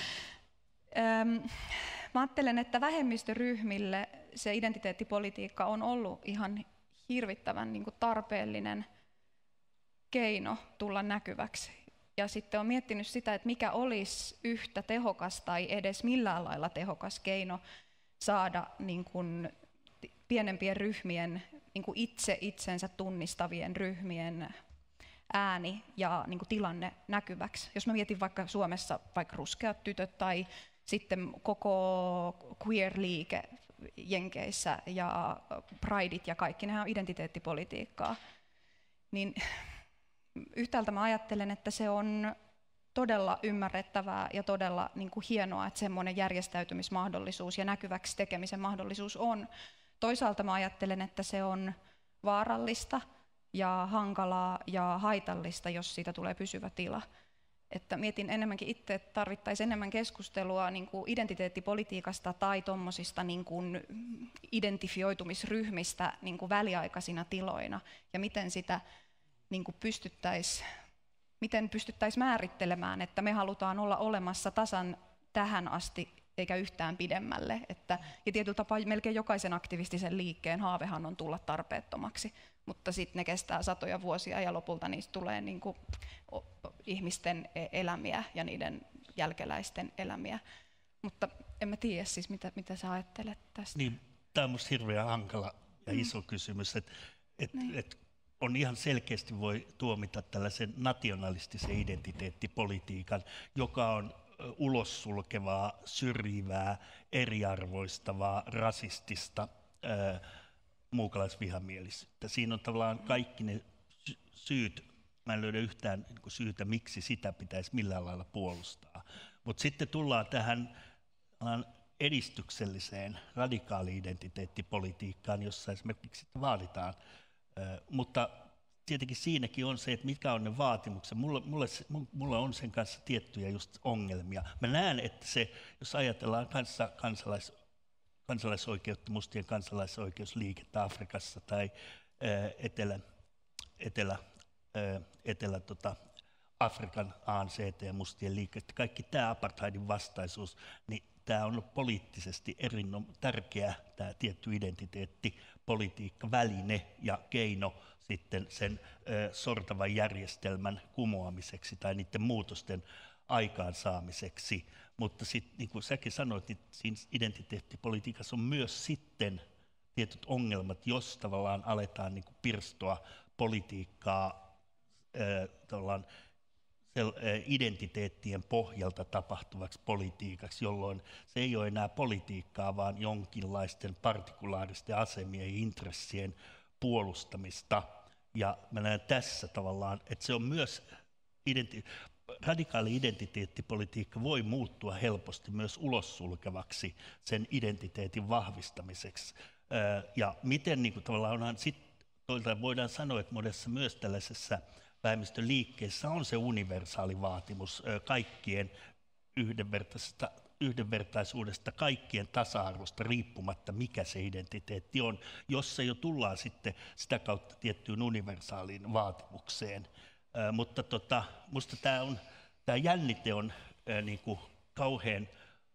mä ajattelen, että vähemmistöryhmille se identiteettipolitiikka on ollut ihan hirvittävän tarpeellinen keino tulla näkyväksi. Ja sitten on miettinyt sitä, että mikä olisi yhtä tehokas tai edes millään lailla tehokas keino saada pienempien ryhmien, itse itsensä tunnistavien ryhmien ääni ja tilanne näkyväksi. Jos mä mietin vaikka Suomessa vaikka ruskeat tytöt tai sitten koko queer-liike Jenkeissä ja prideit ja kaikki, nehän on identiteettipolitiikkaa, niin yhtäältä mä ajattelen, että se on todella ymmärrettävää ja todella hienoa, että semmoinen järjestäytymismahdollisuus ja näkyväksi tekemisen mahdollisuus on. Toisaalta mä ajattelen, että se on vaarallista ja hankalaa ja haitallista, jos siitä tulee pysyvä tila. Että mietin enemmänkin itse, että tarvittaisiin enemmän keskustelua identiteettipolitiikasta tai tuommoisista identifioitumisryhmistä väliaikaisina tiloina ja miten sitä pystyttäisiin määrittelemään, että me halutaan olla olemassa tasan tähän asti eikä yhtään pidemmälle. Ja tietyllä tapaa melkein jokaisen aktivistisen liikkeen haavehan on tulla tarpeettomaksi, mutta sitten ne kestää satoja vuosia ja lopulta niistä tulee ihmisten elämiä ja niiden jälkeläisten elämiä. Mutta en mä tiedä siis, mitä sä ajattelet tästä. Niin, tämä on minusta hirveän hankala ja iso kysymys, että on ihan selkeästi voi tuomita tällaisen nationalistisen identiteettipolitiikan, joka on ulossulkevaa, syrjivää, eriarvoistavaa, rasistista, muukalaisvihamielisyyttä. Siinä on tavallaan kaikki ne syyt, mä en löydä yhtään syytä, miksi sitä pitäisi millään lailla puolustaa. Mutta sitten tullaan tähän edistykselliseen radikaali-identiteettipolitiikkaan, jossa esimerkiksi vaaditaan. Mutta tietenkin siinäkin on se, että mitkä on ne vaatimukset. Mulla on sen kanssa tiettyjä just ongelmia. Mä näen, että se, jos ajatellaan kansalaisoikeutta, mustien kansalaisoikeusliikettä Afrikassa tai Etelä-Afrikan ANCT ja mustien liikettä, kaikki tämä apartheidin vastaisuus, niin tämä on poliittisesti tärkeä tämä tietty identiteettipolitiikka, väline ja keino sitten sen sortavan järjestelmän kumoamiseksi tai niiden muutosten aikaansaamiseksi. Mutta sitten niin kuin säkin sanoit, niin siinä identiteettipolitiikassa on myös sitten tietyt ongelmat, jos tavallaan aletaan niin kuin pirstoa politiikkaa identiteettien pohjalta tapahtuvaksi politiikaksi, jolloin se ei ole enää politiikkaa, vaan jonkinlaisten partikulaaristen asemien ja intressien puolustamista. Ja mä näen tässä tavallaan, että se on myös radikaali identiteettipolitiikka voi muuttua helposti myös ulossulkevaksi sen identiteetin vahvistamiseksi. Ja miten niin kuin tavallaan toisaalta voidaan sanoa, että monessa myös tällaisessa vähemmistöliikkeessä on se universaali vaatimus kaikkien yhdenvertaisuudesta, kaikkien tasa-arvosta riippumatta, mikä se identiteetti on, jossa jo tullaan sitten sitä kautta tiettyyn universaaliin vaatimukseen. Mutta minusta tämä jännite on niin kuin kauhean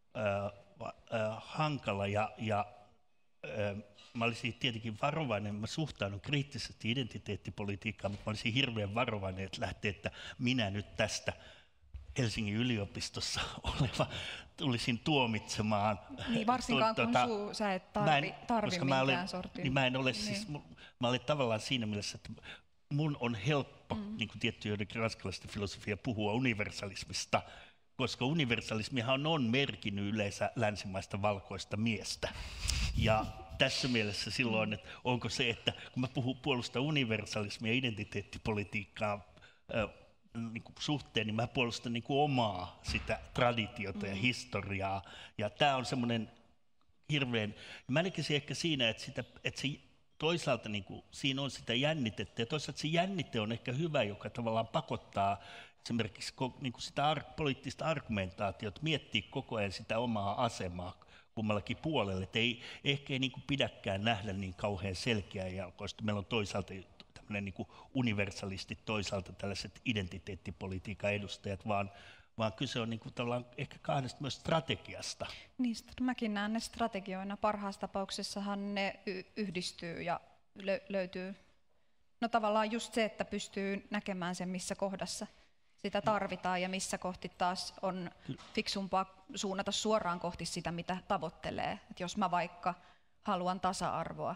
hankala ja mä olisin tietenkin varovainen, mä suhtaudun kriittisesti identiteettipolitiikkaan, mutta mä olisin hirveän varovainen, että lähtee, että minä nyt tästä Helsingin yliopistossa tulisin tuomitsemaan. Niin varsinkaan kun sä et tarvi minkään sortin. Niin mä en ole siis, mä olen tavallaan siinä mielessä, että mun on helppo, niin kuin tietty joidenkin ranskalaisten filosofia, puhua universalismista, koska universalismihan on merkinnyt yleensä länsimaista valkoista miestä. Ja tässä mielessä silloin, että onko se, että kun mä puolustan universalismia ja identiteettipolitiikkaa niin kuin suhteen, niin mä puolustan niin kuin omaa sitä traditiota ja historiaa. Ja tämä on semmoinen hirveän, mä näkisin ehkä siinä, että se toisaalta niin kuin, siinä on sitä jännitettä ja toisaalta se jännite on ehkä hyvä, joka tavallaan pakottaa esimerkiksi niin kuin sitä poliittista argumentaatiota, miettiä koko ajan sitä omaa asemaa kummallakin puolelle. Että ehkä ei niin kuin pidäkään nähdä niin kauhean selkeäjalkoista. Meillä on toisaalta tämmöinen niin kuin universalistit, toisaalta tällaiset identiteettipolitiikan edustajat, vaan kyse on niin kuin tavallaan ehkä kahdesta myös strategiasta. Niin, mäkin näen ne strategioina. Parhaassa tapauksessahan ne yhdistyy ja löytyy. No tavallaan just se, että pystyy näkemään sen, missä kohdassa sitä tarvitaan ja missä kohti taas on fiksumpaa suunnata suoraan kohti sitä, mitä tavoittelee. Et jos mä vaikka haluan tasa-arvoa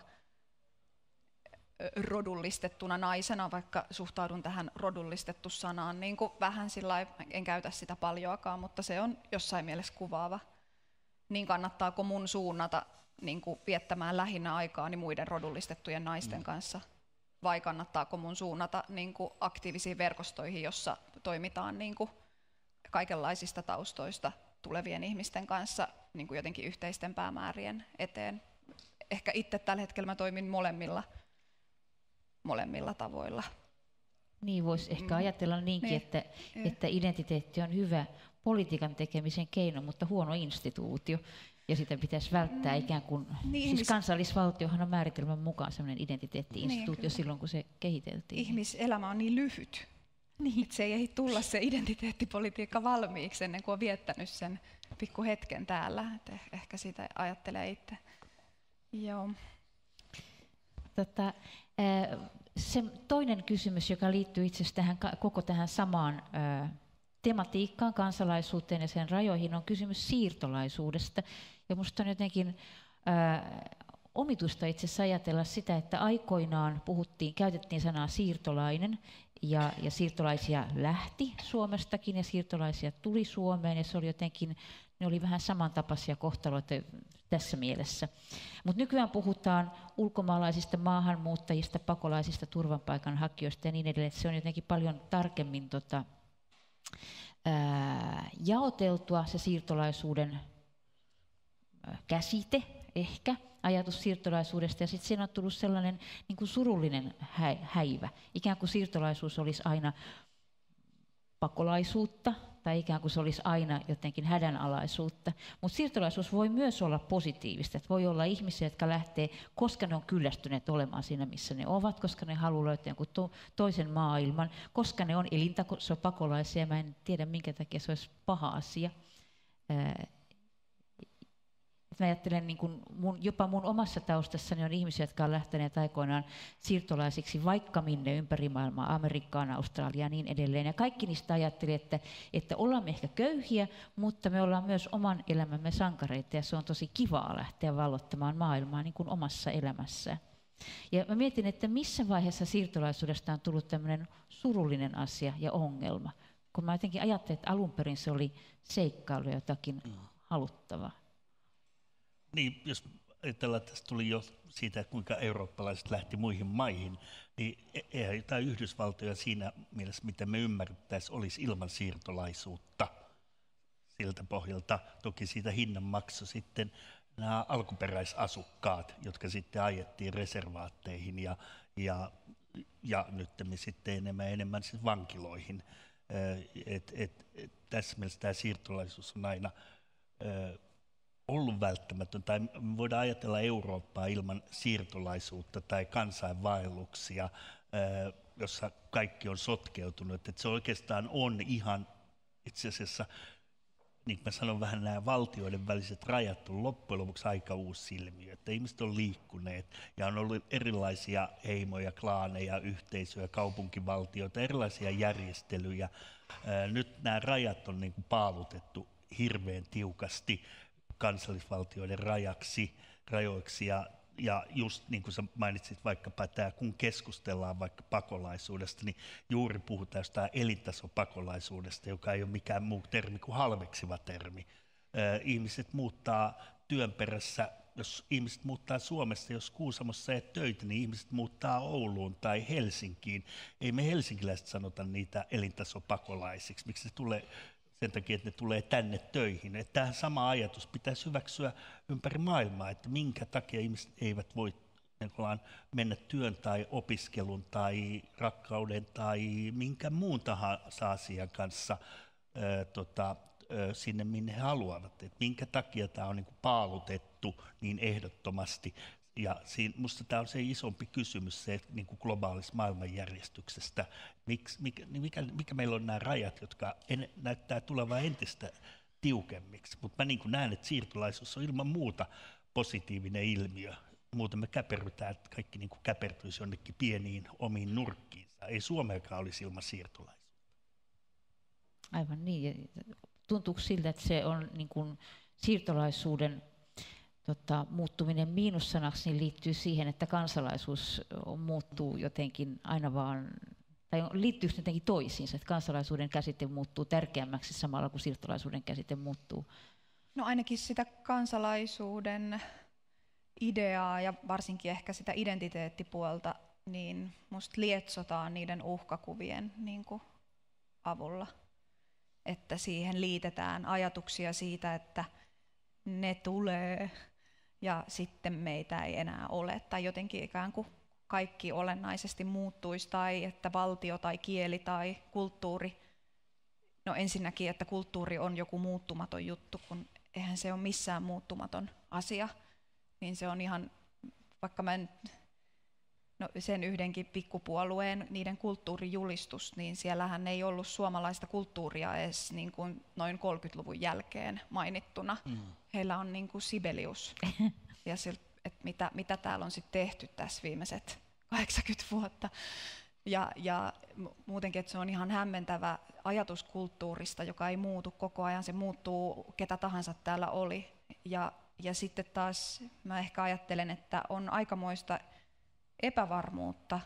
rodullistettuna naisena, vaikka suhtaudun tähän rodullistettu sanaan, niin kuin vähän sillä en käytä sitä paljoakaan, mutta se on jossain mielessä kuvaava. Niin kannattaako mun suunnata niin kuin viettämään lähinnä aikaani muiden rodullistettujen naisten kanssa? Vai kannattaako mun suunnata niin kuin aktiivisiin verkostoihin, jossa toimitaan niin kuin kaikenlaisista taustoista tulevien ihmisten kanssa niin kuin jotenkin yhteisten päämäärien eteen? Ehkä itse tällä hetkellä mä toimin molemmilla tavoilla. Niin voisi ehkä ajatella niinkin, että identiteetti on hyvä politiikan tekemisen keino, mutta huono instituutio. Ja sitä pitäisi välttää ikään kuin, siis kansallisvaltiohan on määritelmän mukaan sellainen identiteetti-instituutio silloin, kun se kehiteltiin. Ihmiselämä on niin lyhyt, että se ei ehdi tulla se identiteettipolitiikka valmiiksi ennen kuin on viettänyt sen pikku hetken täällä. Että ehkä sitä ajattelee itse. Joo. Se toinen kysymys, joka liittyy itse asiassa koko tähän samaan tematiikkaan, kansalaisuuteen ja sen rajoihin, on kysymys siirtolaisuudesta. Ja minusta on jotenkin omituista itse asiassa ajatella sitä, että aikoinaan käytettiin sanaa siirtolainen, ja siirtolaisia lähti Suomestakin, ja siirtolaisia tuli Suomeen, ja se oli jotenkin, ne oli vähän samantapaisia kohtaloita tässä mielessä. Mutta nykyään puhutaan ulkomaalaisista maahanmuuttajista, pakolaisista, turvapaikanhakijoista ja niin edelleen. Se on jotenkin paljon tarkemmin jaoteltua se siirtolaisuuden käsite, ehkä ajatus siirtolaisuudesta, ja sitten siinä on tullut sellainen niin kuin surullinen häivä. Ikään kuin siirtolaisuus olisi aina pakolaisuutta, tai ikään kuin se olisi aina jotenkin hädänalaisuutta. Mutta siirtolaisuus voi myös olla positiivista. Että voi olla ihmisiä, jotka lähtee, koska ne on kyllästyneet olemaan siinä, missä ne ovat, koska ne haluaa löytää jonkun toisen maailman, koska ne on elintasopakolaisia. Mä en tiedä, minkä takia se olisi paha asia. Mä ajattelen, niin kuin jopa mun omassa taustassani on ihmisiä, jotka on lähteneet aikoinaan siirtolaisiksi vaikka minne ympäri maailmaa, Amerikkaan, Australiaan ja niin edelleen. Ja kaikki niistä ajatteli, että ollaan ehkä köyhiä, mutta me ollaan myös oman elämämme sankareita ja se on tosi kivaa lähteä vallottamaan maailmaa niin kuin omassa elämässä. Ja mä mietin, että missä vaiheessa siirtolaisuudesta on tullut tämmöinen surullinen asia ja ongelma. Kun mä jotenkin ajattelin, että alun perin se oli seikkailu ja jotakin haluttavaa. Niin, jos ajatellaan, että tässä tuli jo siitä, että kuinka eurooppalaiset lähti muihin maihin, niin eihän jotain Yhdysvaltoja siinä mielessä, miten me ymmärrettäisiin, olisi ilman siirtolaisuutta siltä pohjalta. Toki siitä hinnan maksoi sitten nämä alkuperäisasukkaat, jotka sitten ajettiin reservaatteihin ja nyt sitten enemmän siis vankiloihin. Tässä mielessä tämä siirtolaisuus on aina ollut välttämätön, tai me voidaan ajatella Eurooppaa ilman siirtolaisuutta tai kansainvaelluksia, jossa kaikki on sotkeutunut. Että se oikeastaan on ihan itse asiassa, niin kuin mä sanon, vähän nämä valtioiden väliset rajat on loppujen lopuksi aika uusi ilmiö. Että ihmiset on liikkuneet ja on ollut erilaisia heimoja, klaaneja, yhteisöjä, kaupunkivaltioita, erilaisia järjestelyjä. Nyt nämä rajat on niin kuin paalutettu hirveän tiukasti kansallisvaltioiden rajoiksi ja just niin kuin sä mainitsit vaikkapa tämä, kun keskustellaan vaikka pakolaisuudesta, niin juuri puhutaan jostain elintasopakolaisuudesta, joka ei ole mikään muu termi kuin halveksiva termi. Ihmiset muuttaa työn perässä, jos ihmiset muuttaa Suomessa, jos Kuusamossa ei töitä, niin ihmiset muuttaa Ouluun tai Helsinkiin. Ei me helsinkiläiset sanota niitä elintasopakolaisiksi, miksi se tulee sen takia, että ne tulee tänne töihin. Että tämä sama ajatus pitäisi hyväksyä ympäri maailmaa, että minkä takia ihmiset eivät voi mennä työn tai opiskelun tai rakkauden tai minkä muun tahansa asian kanssa sinne, minne he haluavat. Että minkä takia tämä on niin kuin paalutettu niin ehdottomasti. Ja minusta tämä on se isompi kysymys se niin kuin globaalista maailmanjärjestyksestä. Mikä meillä on nämä rajat, jotka näyttää tulevan entistä tiukemmiksi. Mutta mä niin kuin näen, että siirtolaisuus on ilman muuta positiivinen ilmiö. Muuten me käperrytään, että kaikki niin kuin käpertyisi jonnekin pieniin omiin nurkkiinsa. Ei Suomeakaan olisi ilman siirtolaisuutta. Aivan niin. Tuntuuko siltä, että se on niin kuin siirtolaisuuden muuttuminen miinussanaksi niin liittyy siihen, että kansalaisuus muuttuu jotenkin aina vaan, tai liittyy jotenkin toisiinsa, että kansalaisuuden käsite muuttuu tärkeämmäksi samalla kuin siirtolaisuuden käsite muuttuu? No ainakin sitä kansalaisuuden ideaa ja varsinkin ehkä sitä identiteettipuolta, niin musta lietsotaan niiden uhkakuvien niin kuin avulla. Että siihen liitetään ajatuksia siitä, että ne tulee ja sitten meitä ei enää ole. Tai jotenkin ikään kuin kaikki olennaisesti muuttuisi, tai että valtio tai kieli tai kulttuuri. No ensinnäkin, että kulttuuri on joku muuttumaton juttu, kun eihän se ole missään muuttumaton asia. Niin se on ihan, vaikka sen yhdenkin pikkupuolueen, niiden kulttuurijulistus, niin siellähän ei ollut suomalaista kulttuuria edes niin kuin noin 30-luvun jälkeen mainittuna. Heillä on niin kuin Sibelius, ja että mitä täällä on sitten tehty tässä viimeiset 80 vuotta. Ja muutenkin, että se on ihan hämmentävä ajatus kulttuurista, joka ei muutu koko ajan, se muuttuu ketä tahansa täällä oli. Ja sitten taas mä ehkä ajattelen, että on aikamoista epävarmuutta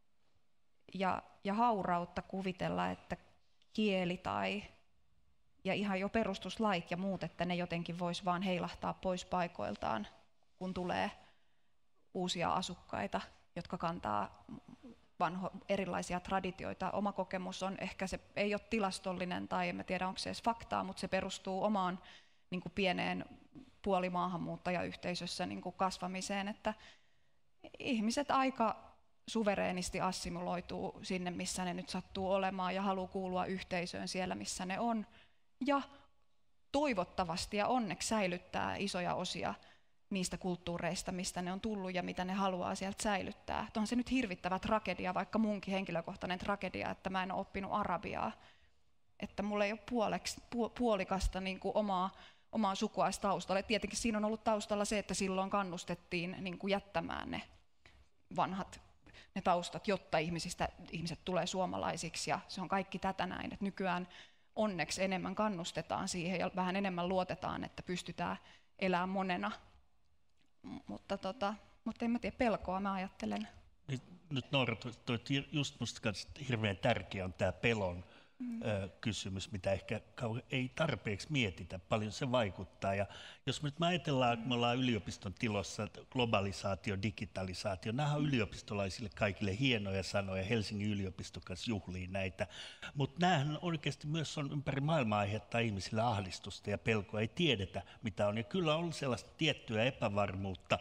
ja haurautta kuvitella, että kieli ja ihan jo perustuslait ja muut, että ne jotenkin vois vaan heilahtaa pois paikoiltaan, kun tulee uusia asukkaita, jotka kantaa erilaisia traditioita. Oma kokemus on ehkä, se ei ole tilastollinen tai en tiedä onko se edes faktaa, mutta se perustuu omaan niin kuin pieneen puolimaahanmuuttajayhteisössä niin kuin kasvamiseen, että ihmiset aika suvereenisti assimiloituu sinne, missä ne nyt sattuu olemaan ja haluaa kuulua yhteisöön siellä, missä ne on. Ja toivottavasti ja onneksi säilyttää isoja osia niistä kulttuureista, mistä ne on tullut ja mitä ne haluaa sieltä säilyttää. On se nyt hirvittävä tragedia, vaikka munkin henkilökohtainen tragedia, että mä en ole oppinut arabiaa. Että mulla ei ole puolikasta niin kuin omaa sukuaistaustalle. Tietenkin siinä on ollut taustalla se, että silloin kannustettiin niin kuin jättämään ne vanhat ne taustat, jotta ihmiset tulee suomalaisiksi, ja se on kaikki tätä näin. Että nykyään onneksi enemmän kannustetaan siihen ja vähän enemmän luotetaan, että pystytään elämään monena. Mutta en mä tiedä, pelkoa mä ajattelen. Nyt Noora, just musta hirveän tärkeä on tämä pelon kysymys, mitä ehkä ei tarpeeksi mietitä, paljon se vaikuttaa. Ja jos me nyt ajatellaan, että me ollaan yliopiston tilossa, globalisaatio, digitalisaatio, nämä on yliopistolaisille kaikille hienoja sanoja, Helsingin yliopisto kanssa juhlii näitä, mutta näähän oikeasti myös on ympäri maailmaa aiheuttaa ihmisille ahdistusta ja pelkoa, ei tiedetä mitä on, ja kyllä on sellaista tiettyä epävarmuutta,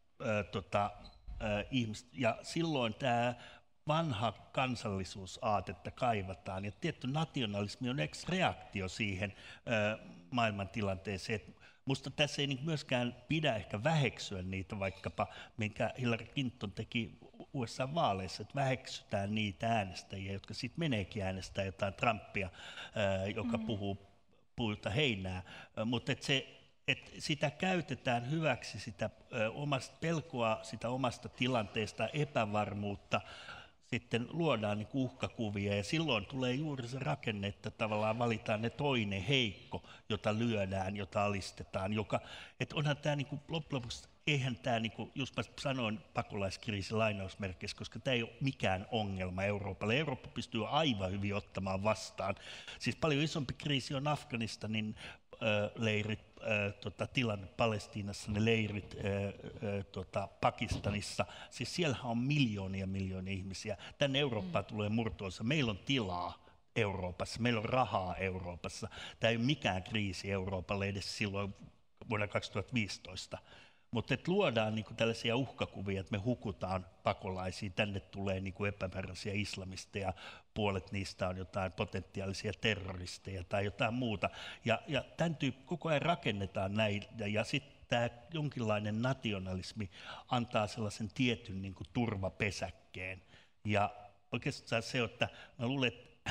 ja silloin tämä vanha kansallisuusaatetta kaivataan, ja tietty nationalismi on reaktio siihen maailmantilanteeseen. Minusta tässä ei myöskään pidä ehkä väheksyä niitä, vaikkapa minkä Hillary Clinton teki USA-vaaleissa, että väheksytään niitä äänestäjiä, jotka sitten meneekin äänestää jotain Trumpia, joka puhuu heinää, mutta että sitä käytetään hyväksi, sitä omasta pelkoa, sitä omasta tilanteesta, epävarmuutta, sitten luodaan niin uhkakuvia, ja silloin tulee juuri se rakenne, että tavallaan valitaan ne toinen heikko, jota lyödään, jota alistetaan, että onhan tämä niin loppujen lopuksi, eihän tämä, niin kuin just mä sanoin pakolaiskriisi lainausmerkeissä, koska tämä ei ole mikään ongelma Euroopalle. Eurooppa pystyy aivan hyvin ottamaan vastaan. Siis paljon isompi kriisi on Afganistanin leirit, tilanne Palestiinassa, ne leirit Pakistanissa. Siis siellähän on miljoonia ihmisiä. Tänne Eurooppaan tulee murtoonsa. Meillä on tilaa Euroopassa, meillä on rahaa Euroopassa. Tämä ei ole mikään kriisi Euroopalle edes silloin vuonna 2015. Mutta luodaan niinku tällaisia uhkakuvia, että me hukutaan pakolaisiin, tänne tulee niinku epämääräisiä islamisteja, puolet niistä on jotain potentiaalisia terroristeja tai jotain muuta. Ja tämän koko ajan rakennetaan näitä, ja sitten tämä jonkinlainen nationalismi antaa sellaisen tietyn niinku turvapesäkkeen. Ja oikeastaan se, että mä luulen,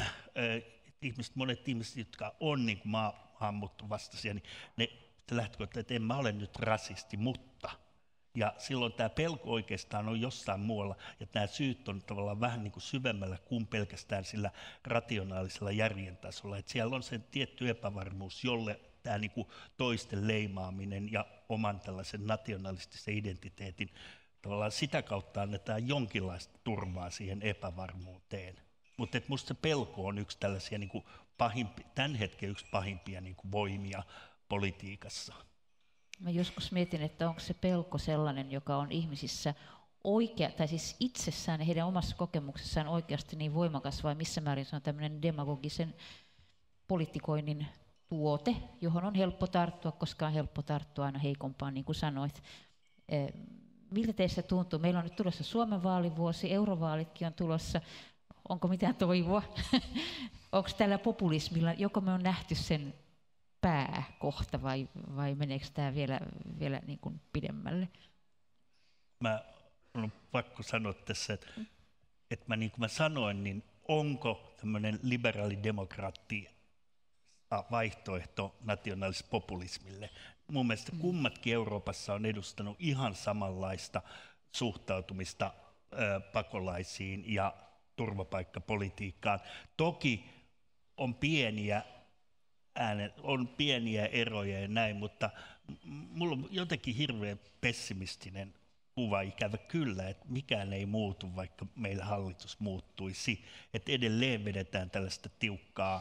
että monet ihmiset, jotka on niinku maahanmuuttovastaisia, niin ne lähtökohta, että en mä ole nyt rasisti, mutta. Ja silloin tämä pelko oikeastaan on jossain muualla, ja nämä syyt on tavallaan vähän niin kuin syvemmällä kuin pelkästään sillä rationaalisella järjen tasolla. Että siellä on se tietty epävarmuus, jolle tämä niin kuin toisten leimaaminen ja oman tällaisen nationalistisen identiteetin, tavallaan sitä kautta annetaan jonkinlaista turvaa siihen epävarmuuteen. Mutta minusta se pelko on yksi tällaisia niin kuin tämän hetken yksi pahimpia niin kuin voimia politiikassa. Mä joskus mietin, että onko se pelko sellainen, joka on ihmisissä oikea, tai siis itsessään ja heidän omassa kokemuksessaan oikeasti niin voimakas, vai missä määrin se on tämmöinen demagogisen politikoinnin tuote, johon on helppo tarttua, koska on helppo tarttua aina heikompaan, niin kuin sanoit. Miltä teistä tuntuu? Meillä on nyt tulossa Suomen vaalivuosi, eurovaalitkin on tulossa. Onko mitään toivoa? Onko tällä populismilla, joko me on nähty sen pääkohta vai meneekö tämä vielä niin kuin pidemmälle? Mä on pakko sanoa tässä, että niin kuin mä sanoin, niin onko tämmöinen liberaalidemokraatti vaihtoehto nationaalispopulismille? Mun mielestä kummatkin Euroopassa on edustanut ihan samanlaista suhtautumista pakolaisiin ja turvapaikkapolitiikkaan. Toki on pieniä eroja ja näin, mutta mulla on jotenkin hirveän pessimistinen kuva, ikävä kyllä, että mikään ei muutu, vaikka meillä hallitus muuttuisi. Että edelleen vedetään tällaista tiukkaa,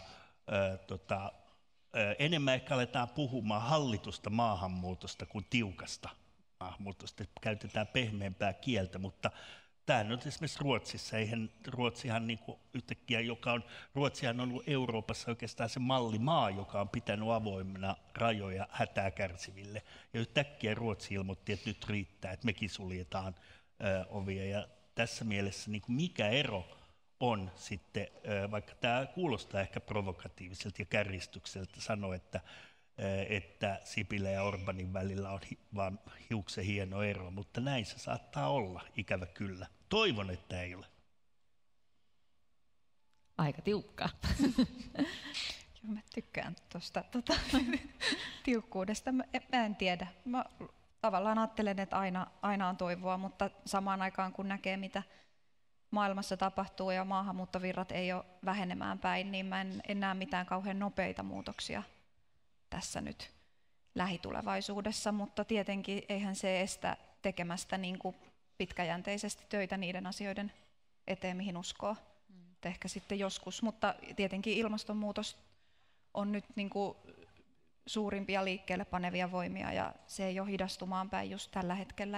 enemmän ehkä aletaan puhumaan hallitusta maahanmuutosta kuin tiukasta maahanmuutosta. Käytetään pehmeämpää kieltä, mutta tämä on esimerkiksi Ruotsissa. Eihän Ruotsihan niin kuin yhtäkkiä, Ruotsihan on ollut Euroopassa oikeastaan se mallimaa, joka on pitänyt avoimena rajoja hätää kärsiville. Ja yhtäkkiä Ruotsi ilmoitti, että nyt riittää, että mekin suljetaan ovia. Ja tässä mielessä niin kuin mikä ero on sitten, vaikka tämä kuulostaa ehkä provokatiiviselta ja kärjistykseltä sanoa, että Sipilä ja Orbanin välillä on vaan hiuksen hieno ero, mutta näin se saattaa olla, ikävä kyllä. Toivon, että ei ole. Aika tiukkaa. Mä tykkään tuosta tiukkuudesta. Mä en tiedä. Mä tavallaan ajattelen, että aina on toivoa, mutta samaan aikaan kun näkee, mitä maailmassa tapahtuu ja maahanmuuttovirrat ei ole vähenemään päin, niin mä en näe mitään kauhean nopeita muutoksia tässä nyt lähitulevaisuudessa, mutta tietenkin eihän se estä tekemästä niin kuin pitkäjänteisesti töitä niiden asioiden eteen, mihin uskoo. Ehkä sitten joskus, mutta tietenkin ilmastonmuutos on nyt niin kuin suurimpia liikkeelle panevia voimia ja se ei ole hidastumaan päin just tällä hetkellä.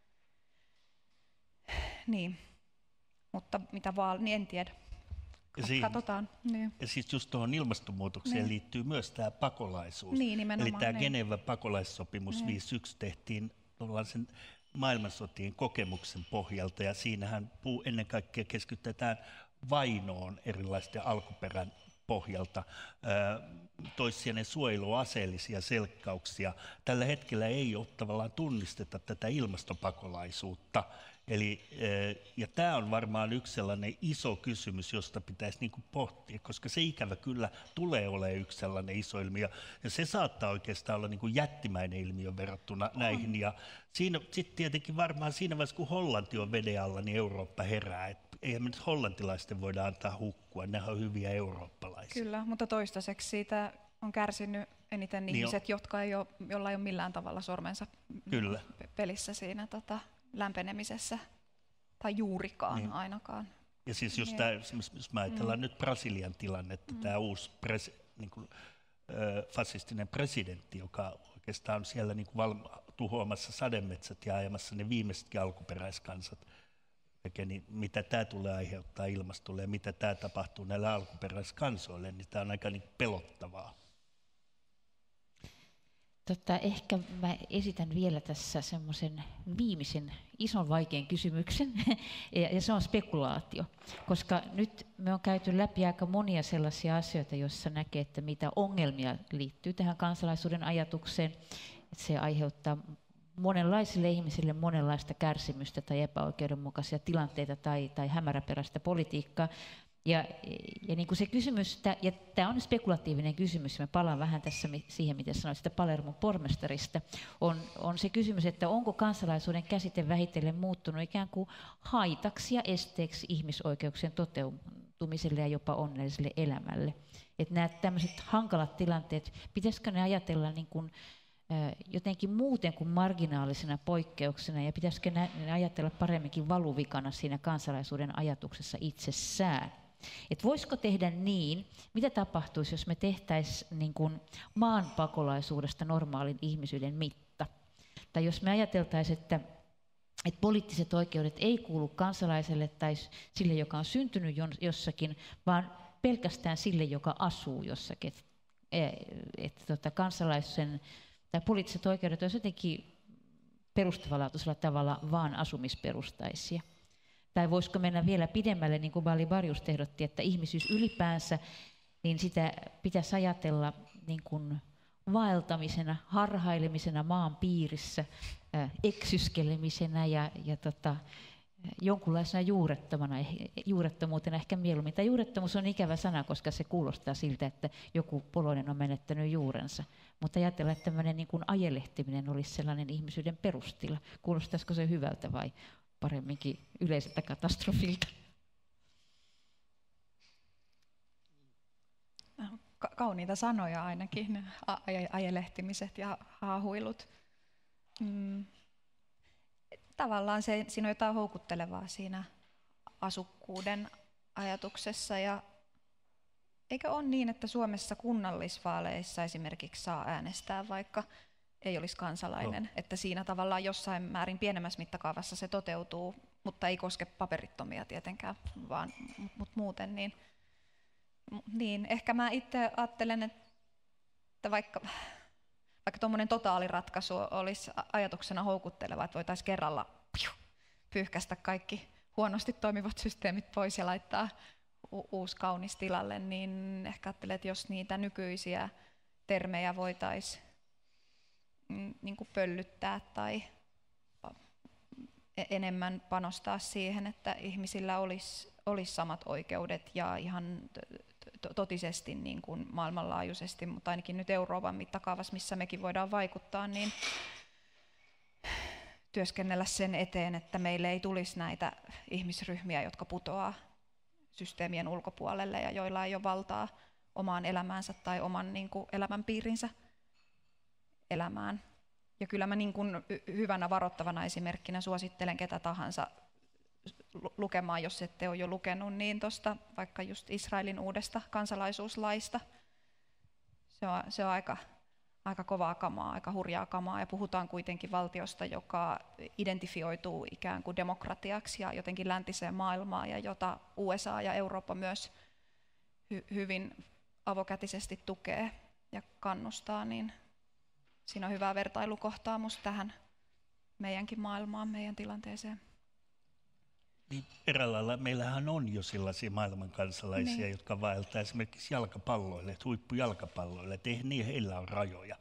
Niin. Mutta mitä vaan, niin en tiedä. Katsotaan. Niin. Ja siis just tuohon ilmastonmuutokseen liittyy myös tämä pakolaisuus. Niin, eli tämä Geneven pakolaissopimus 51 tehtiin sen maailmansotien kokemuksen pohjalta, ja siinähän ennen kaikkea keskitytään vainoon erilaisten alkuperän pohjalta, toissijainen suojelu, aseellisia selkkauksia. Tällä hetkellä ei ole tavallaan tunnisteta tätä ilmastopakolaisuutta. Ja tämä on varmaan yksi sellainen iso kysymys, josta pitäisi niinku pohtia, koska se ikävä kyllä tulee olemaan yksi sellainen iso ilmiö, ja se saattaa oikeastaan olla niinku jättimäinen ilmiö verrattuna näihin. Ja sitten tietenkin varmaan siinä vaiheessa, kun Hollanti on veden alla, niin Eurooppa herää. Eihän me nyt hollantilaisten voida antaa hukkua, nehän on hyviä eurooppalaisia. Kyllä, mutta toistaiseksi siitä on kärsinyt eniten ihmiset, joilla ei ole millään tavalla sormensa pelissä siinä lämpenemisessä, tai juurikaan ainakaan. Ja siis just jos mä ajatellaan nyt Brasilian tilannetta, tämä uusi fasistinen presidentti, joka oikeastaan on siellä tuhoamassa sademetsät ja ajamassa ne viimeisetkin alkuperäiskansat, niin mitä tämä tulee aiheuttaa ilmastolle ja mitä tämä tapahtuu näille alkuperäiskansoille, niin tämä on aika pelottavaa. Ehkä mä esitän vielä tässä semmoisen viimeisen ison vaikean kysymyksen, ja se on spekulaatio. Koska nyt me on käyty läpi aika monia sellaisia asioita, joissa näkee, että mitä ongelmia liittyy tähän kansalaisuuden ajatukseen. Että se aiheuttaa monenlaisille ihmisille monenlaista kärsimystä tai epäoikeudenmukaisia tilanteita tai hämäräperäistä politiikkaa. Ja niin kuin se kysymys, ja tämä on spekulatiivinen kysymys, mä palaan vähän tässä siihen, mitä sanoit sitä Palermon pormestarista, on se kysymys, että onko kansalaisuuden käsite vähitellen muuttunut ikään kuin haitaksi ja esteeksi ihmisoikeuksien toteutumiselle ja jopa onnelliselle elämälle. Että nämä tämmöiset hankalat tilanteet, pitäisikö ne ajatella niin kuin jotenkin muuten kuin marginaalisena poikkeuksena, ja pitäisikö ne ajatella paremminkin valuvikana siinä kansalaisuuden ajatuksessa itsessään. Et voisiko tehdä niin, mitä tapahtuisi, jos me tehtäisiin niin kuin maan pakolaisuudesta normaalin ihmisyyden mitta? Tai jos me ajateltaisiin, että poliittiset oikeudet ei kuulu kansalaiselle tai sille, joka on syntynyt jossakin, vaan pelkästään sille, joka asuu jossakin. Että kansalaisen tai poliittiset oikeudet ovat jotenkin perustavanlaatuisella tavalla vaan asumisperustaisia. Tai voisiko mennä vielä pidemmälle, niin kuin Balibarius ehdotti, että ihmisyys ylipäänsä, niin sitä pitäisi ajatella niin kuin vaeltamisena, harhailemisena maan piirissä, eksyskelemisenä ja jonkunlaisena juurettomuutena ehkä mieluummin. Tai juurettomuus on ikävä sana, koska se kuulostaa siltä, että joku poloinen on menettänyt juurensa. Mutta ajatella, että tämmöinen niin kuin ajelehtiminen olisi sellainen ihmisyyden perustila. Kuulostaisiko se hyvältä vai paremminkin yleiseltä katastrofilta? Kauniita sanoja ainakin, ajelehtimiset ja haahuilut. Tavallaan siinä on jotain houkuttelevaa siinä asukkuuden ajatuksessa. Ja eikö ole niin, että Suomessa kunnallisvaaleissa esimerkiksi saa äänestää, vaikka ei olisi kansalainen, että siinä tavallaan jossain määrin pienemmässä mittakaavassa se toteutuu, mutta ei koske paperittomia tietenkään, vaan muuten. Niin, ehkä mä itse ajattelen, että vaikka tuommoinen totaaliratkaisu olisi ajatuksena houkutteleva, että voitaisiin kerralla pyyhkäistä kaikki huonosti toimivat systeemit pois ja laittaa uusi kaunis tilalle, niin ehkä ajattelen, että jos niitä nykyisiä termejä voitaisiin niin kuin pöllyttää tai enemmän panostaa siihen, että ihmisillä olisi samat oikeudet ja ihan totisesti niin kuin maailmanlaajuisesti, mutta ainakin nyt Euroopan mittakaavassa, missä mekin voidaan vaikuttaa, niin työskennellä sen eteen, että meille ei tulisi näitä ihmisryhmiä, jotka putoaa systeemien ulkopuolelle ja joilla ei ole valtaa omaan elämäänsä tai oman niin kuin elämänpiirinsä elämään. Ja kyllä mä niin kuin hyvänä varoittavana esimerkkinä suosittelen ketä tahansa lukemaan, jos ette ole jo lukenut, niin tuosta vaikka just Israelin uudesta kansalaisuuslaista. Se on aika kovaa kamaa, aika hurjaa kamaa, ja puhutaan kuitenkin valtiosta, joka identifioituu ikään kuin demokratiaksi ja jotenkin läntiseen maailmaan, ja jota USA ja Eurooppa myös hyvin avokätisesti tukee ja kannustaa, niin siinä on hyvä vertailukohtaa musta tähän meidänkin maailmaan, meidän tilanteeseen. Niin, eräällä lailla meillähän on jo sellaisia maailmankansalaisia, niin, jotka vaeltaa esimerkiksi jalkapalloille, huippujalkapalloille, että eihän niin heillä on rajoja.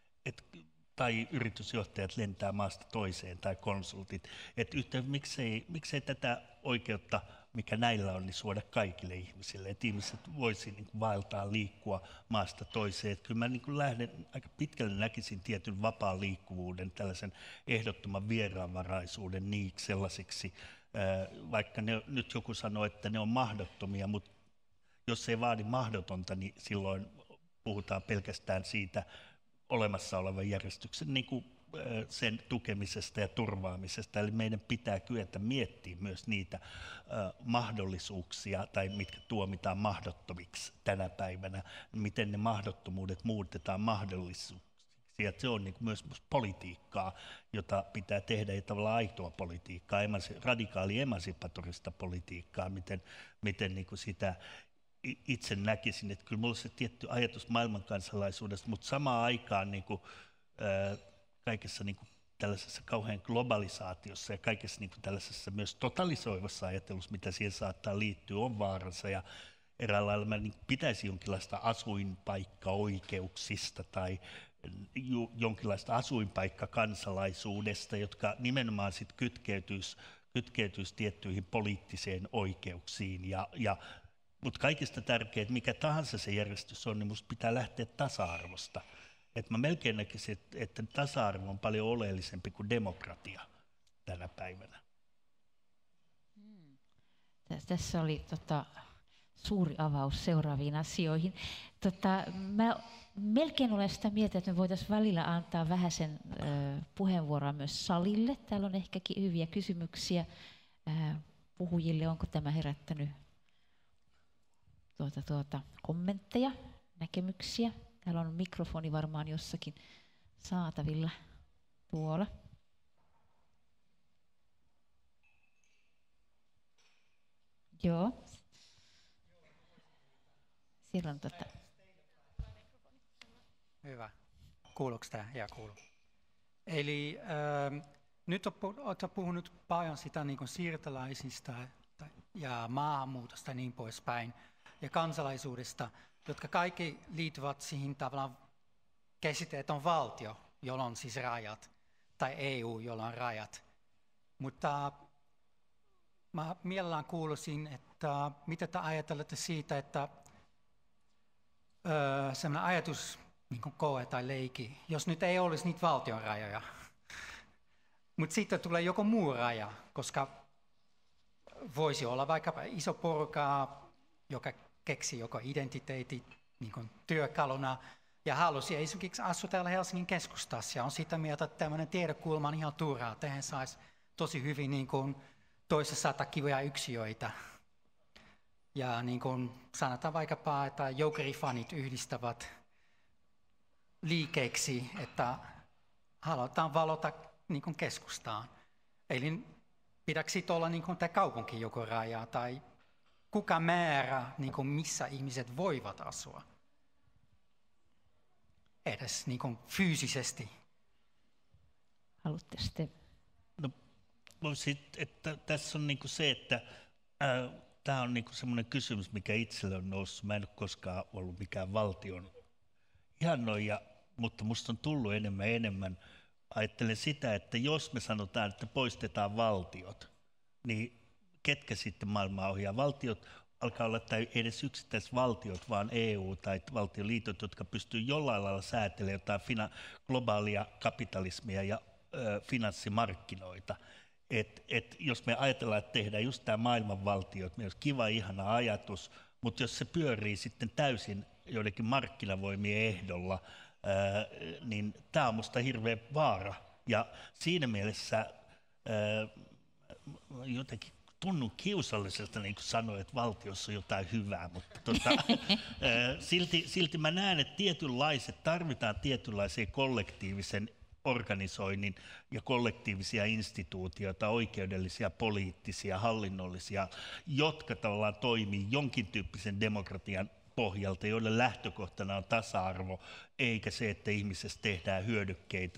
Tai yritysjohtajat lentää maasta toiseen tai konsultit. Miksei tätä oikeutta, mikä näillä on, niin suoda kaikille ihmisille, että ihmiset voisivat niin vaeltaa, liikkua maasta toiseen. Että kyllä mä niin lähden aika pitkälle, näkisin tietyn vapaan liikkuvuuden, tällaisen ehdottoman vieraanvaraisuuden niiksi sellaisiksi, vaikka nyt joku sanoo, että ne on mahdottomia, mutta jos ei vaadi mahdotonta, niin silloin puhutaan pelkästään siitä olemassa olevan järjestyksen niin kuin sen tukemisesta ja turvaamisesta. Eli meidän pitää kyetä miettimään myös niitä mahdollisuuksia, tai mitkä tuomitaan mahdottomiksi tänä päivänä, miten ne mahdottomuudet muutetaan mahdollisuuksiksi. Ja se on niin myös politiikkaa, jota pitää tehdä, ja tavallaan aitoa politiikkaa, radikaali emansipatorista politiikkaa, miten niin kuin sitä itse näkisin, että kyllä minulla on se tietty ajatus maailmankansalaisuudesta, mutta samaan aikaan niin kuin, kaikessa niin kuin tällaisessa kauhean globalisaatiossa ja kaikessa niin kuin tällaisessa myös totalisoivassa ajattelussa, mitä siihen saattaa liittyä, on vaaransa. Ja eräällä lailla mä niin pitäisi jonkinlaista asuinpaikkaoikeuksista tai jonkinlaista asuinpaikkakansalaisuudesta, jotka nimenomaan sit kytkeytyisi tiettyihin poliittiseen oikeuksiin. Mutta kaikista tärkeintä, mikä tahansa se järjestys on, niin minusta pitää lähteä tasa-arvosta. Et mä melkein näkisin, että tasa-arvo on paljon oleellisempi kuin demokratia tänä päivänä. Tässä oli suuri avaus seuraaviin asioihin. Mä melkein olen sitä mieltä, että me voitaisiin välillä antaa vähäsen puheenvuoroa myös salille. Täällä on ehkäkin hyviä kysymyksiä puhujille. Onko tämä herättänyt kommentteja, näkemyksiä? Täällä on mikrofoni varmaan jossakin saatavilla tuolla. Joo. Siellä on Hyvä. Kuuluuko tämä? Ja kuuluu. Eli nyt olet puhunut paljon sitä niin kuin siirtolaisista ja maahanmuutosta ja niin poispäin ja kansalaisuudesta, jotka kaikki liittyvät siihen tavallaan käsite, että on valtio, jolla on siis rajat, tai EU, jolla on rajat. Mutta mä mielellään kuulisin, että mitä te ajattelette siitä, että sellainen ajatus, niin kuin koe tai leiki, jos nyt ei olisi niitä valtion rajoja, mutta sitten tulee joku muu raja, koska voisi olla vaikka iso porukka, joka keksi joko identiteetti niin kuin työkaluna ja halusi esimerkiksi asua täällä Helsingin keskustassa ja on sitä mieltä, että tämmöinen tiedekulma on ihan turhaa. Tehän saisi tosi hyvin niin kuin toisessa 100 kivoja yksiöitä. Ja niin kuin sanotaan vaikkapa, että jokerifanit yhdistävät liikeiksi, että halutaan valota niin kuin keskustaan. Eli pidäkö siitä olla niin kuin tämä kaupunki joko raja tai kuka määrä, niin kuin missä ihmiset voivat asua? Edes niin kuin fyysisesti. Haluatte sitten? No, että tässä on niin kuin se, että tämä on niin kuin semmoinen kysymys, mikä itselle on noussut. Mä en ole koskaan ollut mikään valtion ihannoija, mutta musta on tullut enemmän. Ajattelen sitä, että jos me sanotaan, että poistetaan valtiot, niin ketkä sitten maailmaa ohjaa? Valtiot alkaa olla tai edes yksittäiset valtiot, vaan EU tai valtioliitot, jotka pystyy jollain lailla säätelemään jotain globaalia kapitalismia ja finanssimarkkinoita. Jos me ajatellaan, että tehdään just tämä maailmanvaltiot, meillä olisi kiva, ihana ajatus, mutta jos se pyörii sitten täysin joidenkin markkinavoimien ehdolla, niin tämä on minusta hirveä vaara. Ja siinä mielessä jotenkin tunnun kiusalliselta, niin kuin sanoin, että valtiossa on jotain hyvää, mutta silti mä näen, että tarvitaan tietynlaisia kollektiivisen organisoinnin ja kollektiivisia instituutioita, oikeudellisia, poliittisia, hallinnollisia, jotka tavallaan toimii jonkin tyyppisen demokratian pohjalta, joiden lähtökohtana on tasa-arvo, eikä se, että ihmisestä tehdään hyödykkeitä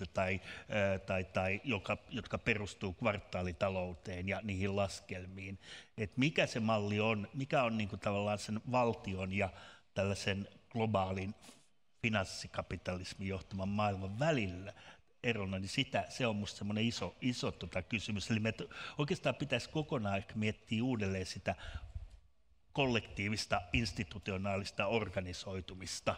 jotka perustuu kvartaalitalouteen ja niihin laskelmiin. Et mikä se malli on, mikä on niinku tavallaan sen valtion ja tällaisen globaalin finanssikapitalismin johtaman maailman välillä erona, niin se on minusta semmoinen iso kysymys. Eli me oikeastaan pitäisi kokonaan ehkä miettiä uudelleen sitä kollektiivista institutionaalista organisoitumista.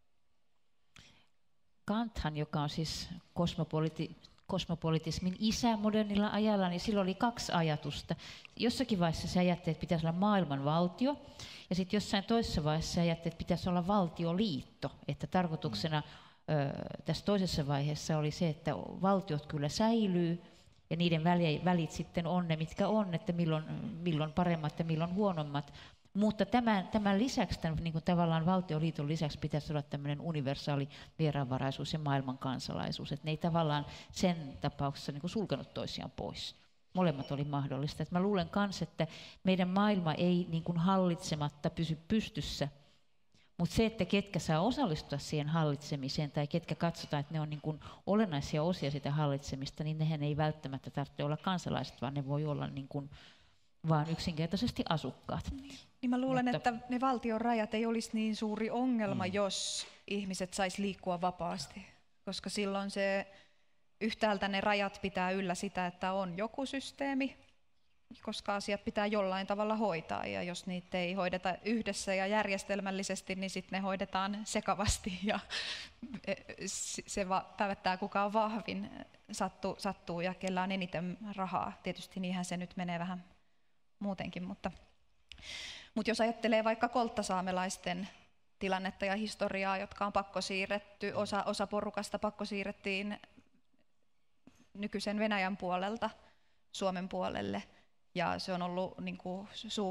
Kanthan, joka on siis kosmopolitismin isä modernilla ajalla, niin sillä oli 2 ajatusta. Jossakin vaiheessa se ajatteli, että pitäisi olla maailmanvaltio, ja sitten jossain toisessa vaiheessa se ajatteli, että pitäisi olla valtioliitto, että tarkoituksena tässä toisessa vaiheessa oli se, että valtiot kyllä säilyy, ja niiden välit sitten on ne, mitkä on, että milloin paremmat ja milloin huonommat. Mutta tämän lisäksi, niin kuin tavallaan valtioliiton lisäksi pitäisi olla tämmöinen universaali vieraanvaraisuus ja maailman kansalaisuus. Että ne ei tavallaan sen tapauksessa niin kuin sulkenut toisiaan pois. Molemmat oli mahdollista. Että mä luulen myös, että meidän maailma ei niin kuin hallitsematta pysy pystyssä. Mutta se, että ketkä saa osallistua siihen hallitsemiseen tai ketkä katsotaan, että ne on niin kuin olennaisia osia sitä hallitsemista, niin nehän ei välttämättä tarvitse olla kansalaiset, vaan ne voi olla niin kuin vaan yksinkertaisesti asukkaat. Niin mä luulen, että ne valtion rajat ei olisi niin suuri ongelma, jos ihmiset sais liikkua vapaasti, koska silloin se yhtäältä ne rajat pitää yllä sitä, että on joku systeemi, koska asiat pitää jollain tavalla hoitaa, ja jos niitä ei hoideta yhdessä ja järjestelmällisesti, niin sitten ne hoidetaan sekavasti, ja se päättää kuka on vahvin, sattuu ja kellä on eniten rahaa. Tietysti niinhän se nyt menee vähän muutenkin, mutta jos ajattelee vaikka kolttasaamelaisten tilannetta ja historiaa, jotka on pakkosiirretty, osa porukasta pakkosiirrettiin nykyisen Venäjän puolelta Suomen puolelle, ja se on ollut niin kuin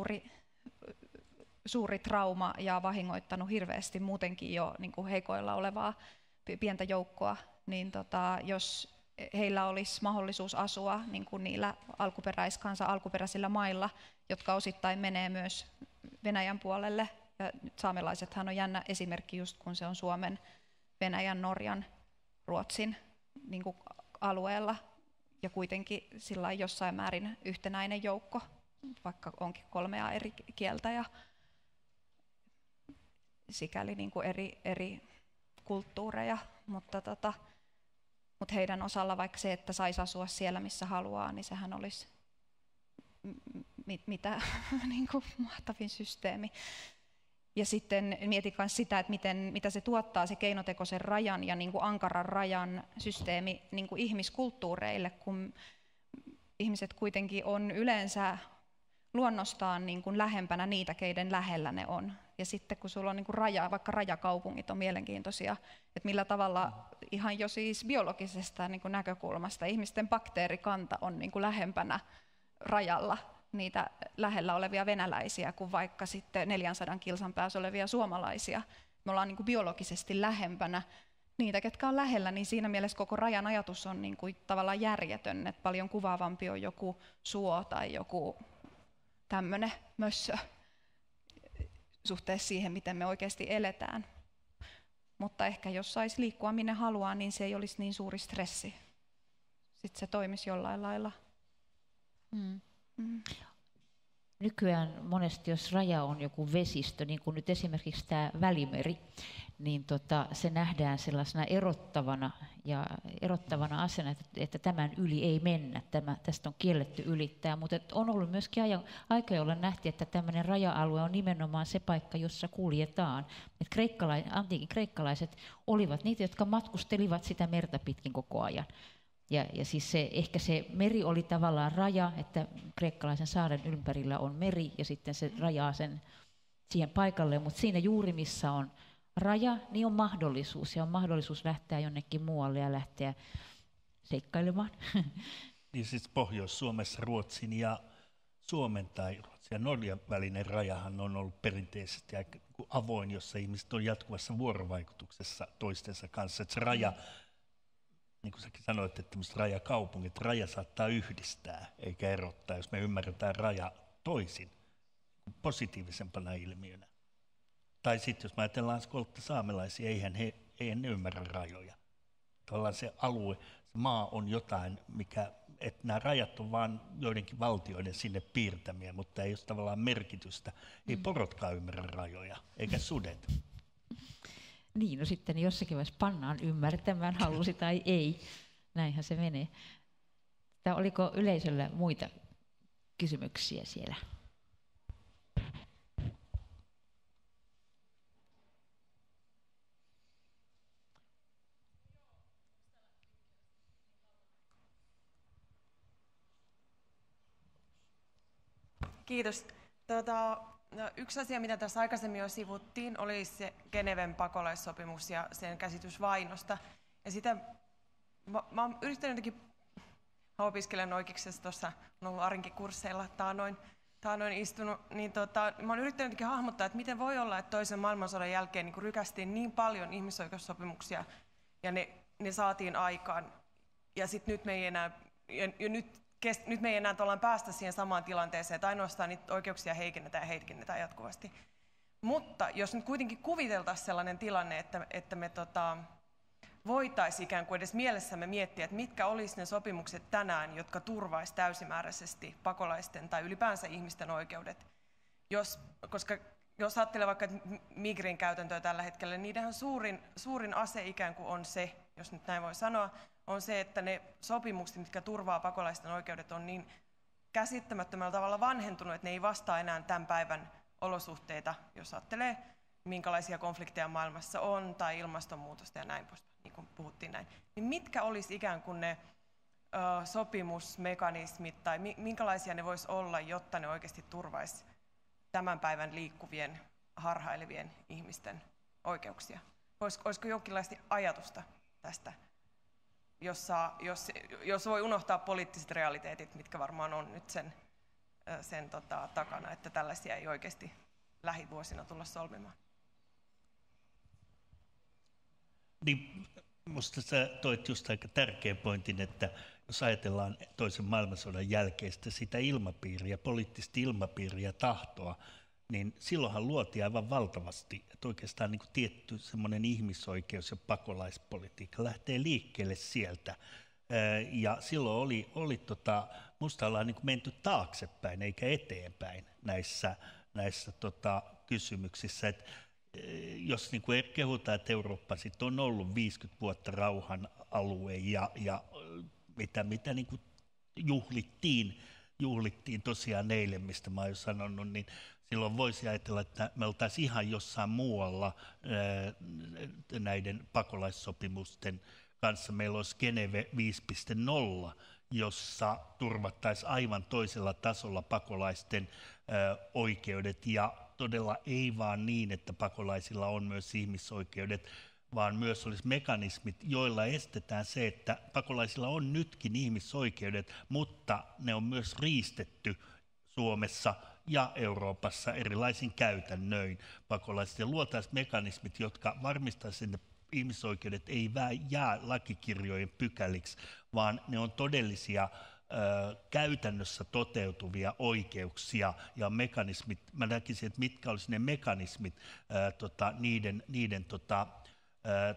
suuri trauma ja vahingoittanut hirveästi muutenkin jo niin kuin heikoilla olevaa pientä joukkoa, niin jos heillä olisi mahdollisuus asua niin kuin niillä alkuperäisillä mailla, jotka osittain menee myös Venäjän puolelle. Ja saamelaisethan on jännä esimerkki, just kun se on Suomen, Venäjän, Norjan, Ruotsin niin kuin alueella, ja kuitenkin sillä jossain määrin yhtenäinen joukko, vaikka onkin 3 eri kieltä ja sikäli niin kuin eri kulttuureja, mutta heidän osalla vaikka se, että saisi asua siellä, missä haluaa, niin sehän olisi mitä niin kuin mahtavin systeemi. Ja sitten mietin myös sitä, että mitä se tuottaa se keinotekoisen rajan ja niin kuin ankaran rajan systeemi niin kuin ihmiskulttuureille, kun ihmiset kuitenkin on yleensä luonnostaan niin kuin lähempänä niitä, keiden lähellä ne on. Ja sitten kun sulla on niin kuin vaikka rajakaupungit on mielenkiintoisia, että millä tavalla ihan jo siis biologisesta niin kuin näkökulmasta ihmisten bakteerikanta on niin kuin lähempänä rajalla niitä lähellä olevia venäläisiä kuin vaikka sitten 400 kilsan päässä olevia suomalaisia. Me ollaan niin kuin biologisesti lähempänä niitä, ketkä on lähellä, niin siinä mielessä koko rajan ajatus on niin kuin tavallaan järjetön, että paljon kuvaavampi on joku suo tai joku tämmöinen mössö suhteessa siihen, miten me oikeasti eletään. Mutta ehkä jos saisi liikkua minne haluaa, niin se ei olisi niin suuri stressi. Sitten se toimisi jollain lailla. nykyään monesti, jos raja on joku vesistö, niin kuin nyt esimerkiksi tämä Välimeri, niin se nähdään sellaisena erottavana asiana, että tämän yli ei mennä, tästä on kielletty ylittää, mutta on ollut myöskin aika, jolla nähtiin, että tämmöinen raja-alue on nimenomaan se paikka, jossa kuljetaan. Antiikin kreikkalaiset olivat niitä, jotka matkustelivat sitä merta pitkin koko ajan. Ja siis ehkä se meri oli tavallaan raja, että kreikkalaisen saaren ympärillä on meri ja sitten se rajaa sen siihen paikalle, mutta siinä juuri missä on raja, niin on mahdollisuus ja on mahdollisuus lähteä jonnekin muualle ja lähteä seikkailemaan. Niin siis Pohjois-Suomessa Ruotsin ja Suomen tai Ruotsin ja Norjan välinen rajahan on ollut perinteisesti aika avoin, jossa ihmiset on jatkuvassa vuorovaikutuksessa toistensa kanssa. Että se raja, niin kuin säkin sanoit, että tämmöiset rajakaupungit, raja saattaa yhdistää eikä erottaa, jos me ymmärretään raja toisin positiivisempana ilmiönä. Tai sitten jos me ajatellaan saamelaisia, eihän ne ymmärrä rajoja. Tavallaan se alue, se maa on jotain, että nämä rajat on vain joidenkin valtioiden sinne piirtämiä, mutta ei ole tavallaan merkitystä. Ei porotkaan ymmärrä rajoja, eikä sudet. Niin, no sitten jossakin vaiheessa pannaan ymmärtämään, halusi tai ei. Näinhän se menee. Oliko yleisöllä muita kysymyksiä siellä? Kiitos. Yksi asia, mitä tässä aikaisemmin jo sivuttiin, oli se Geneven pakolaissopimus ja sen käsitys vainosta. Ja sitä mä oon yrittänyt jotenkin, mä opiskelen oikeuksessa tuossa, on ollut Arinkin kursseilla taanoin istunut, niin mä oon yrittänyt jotenkin hahmottaa, että miten voi olla, että toisen maailmansodan jälkeen niin rykästiin niin paljon ihmisoikeussopimuksia ja ne saatiin aikaan. Ja sitten nyt me ei enää, nyt me ei enää päästä siihen samaan tilanteeseen, että ainoastaan niitä oikeuksia heikennetään jatkuvasti. Mutta jos nyt kuitenkin kuviteltaisiin sellainen tilanne, että me voitaisiin ikään kuin edes mielessämme miettiä, että mitkä olisi ne sopimukset tänään, jotka turvaisi täysimääräisesti pakolaisten tai ylipäänsä ihmisten oikeudet. Koska jos ajattelee vaikka migrin käytäntöä tällä hetkellä, niin niidenhän suurin ase ikään kuin on se, jos nyt näin voi sanoa, on se, että ne sopimukset, mitkä turvaa pakolaisten oikeudet, on niin käsittämättömällä tavalla vanhentunut, että ne ei vastaa enää tämän päivän olosuhteita, jos ajattelee, minkälaisia konflikteja maailmassa on, tai ilmastonmuutosta ja näin poispäin, niin kuin puhuttiin näin. Niin mitkä olisi ikään kuin ne sopimusmekanismit, tai minkälaisia ne voisi olla, jotta ne oikeasti turvaisi tämän päivän liikkuvien, harhailevien ihmisten oikeuksia? Olisiko jonkinlaista ajatusta tästä? Jos voi unohtaa poliittiset realiteetit, mitkä varmaan on nyt sen takana, että tällaisia ei oikeasti lähivuosina tulla solmimaan. Niin, minusta sä toit just aika tärkeän pointin, että jos ajatellaan toisen maailmansodan jälkeistä sitä ilmapiiriä, poliittista ilmapiiriä, tahtoa, niin silloinhan luotiin aivan valtavasti, että oikeastaan niin kuin tietty semmoinen ihmisoikeus- ja pakolaispolitiikka lähtee liikkeelle sieltä. Ja silloin musta ollaan niin kuin menty taaksepäin eikä eteenpäin näissä kysymyksissä. Et, jos niin kuin kehutaan, että Eurooppa sit on ollut 50 vuotta rauhan alue ja mitä niin kuin juhlittiin tosiaan eilen, mistä mä oon jo sanonut, niin silloin voisi ajatella, että me oltaisiin ihan jossain muualla näiden pakolaissopimusten kanssa. Meillä olisi Geneve 5.0, jossa turvattaisiin aivan toisella tasolla pakolaisten oikeudet. Ja todella ei vaan niin, että pakolaisilla on myös ihmisoikeudet, vaan myös olisi mekanismit, joilla estetään se, että pakolaisilla on nytkin ihmisoikeudet, mutta ne on myös riistetty Suomessa ja Euroopassa erilaisin käytännöin pakolaiset. Ja luotaisiin mekanismit, jotka varmistaisivat, että ihmisoikeudet ei jää lakikirjojen pykäliksi, vaan ne on todellisia käytännössä toteutuvia oikeuksia ja mekanismit. Mä näkisin, että mitkä olisi ne mekanismit niiden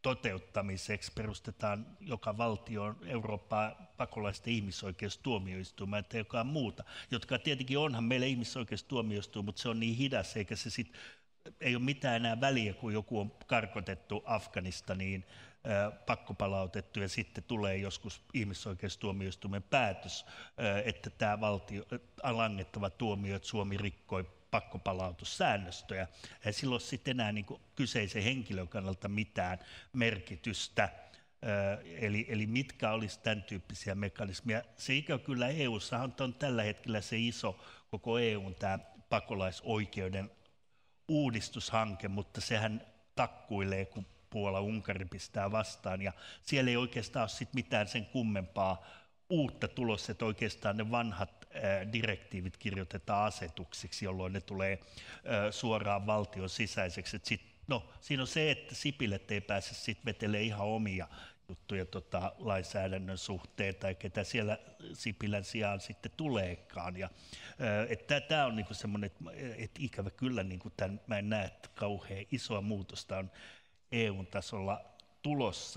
toteuttamiseksi perustetaan joka valtioon Eurooppaa pakolaisten ihmisoikeustuomioistuimen tai jotain muuta, jotka tietenkin onhan meillä ihmisoikeustuomioistuin, mutta se on niin hidas, eikä se sit, ei ole mitään enää väliä, kun joku on karkotettu Afganistaniin, pakkopalautettu ja sitten tulee joskus ihmisoikeustuomioistuimen päätös, että tämä valtio langettava tuomio, että Suomi rikkoi pakkopalautussäännöstöjä. Ei silloin sitten enää niin kuin kyseisen henkilön kannalta mitään merkitystä. Eli mitkä olisi tämän tyyppisiä mekanismeja. Se ikävä kyllä EU:ssahan on tällä hetkellä se iso koko EUn tämä pakolaisoikeuden uudistushanke, mutta sehän takkuilee, kun Puola, Unkari pistää vastaan, ja siellä ei oikeastaan ole sit mitään sen kummempaa uutta tulossa, että oikeastaan ne vanhat direktiivit kirjoitetaan asetuksiksi, jolloin ne tulee suoraan valtion sisäiseksi. Siinä on se, että Sipilet ei pääse sitten vetelemään ihan omia juttuja lainsäädännön suhteen, tai ketä siellä Sipilän sijaan sitten tuleekaan. Tämä on niinku semmoinen, että ikävä kyllä niinku mä en näe, että kauhean isoa muutosta on EU-tasolla tulossa,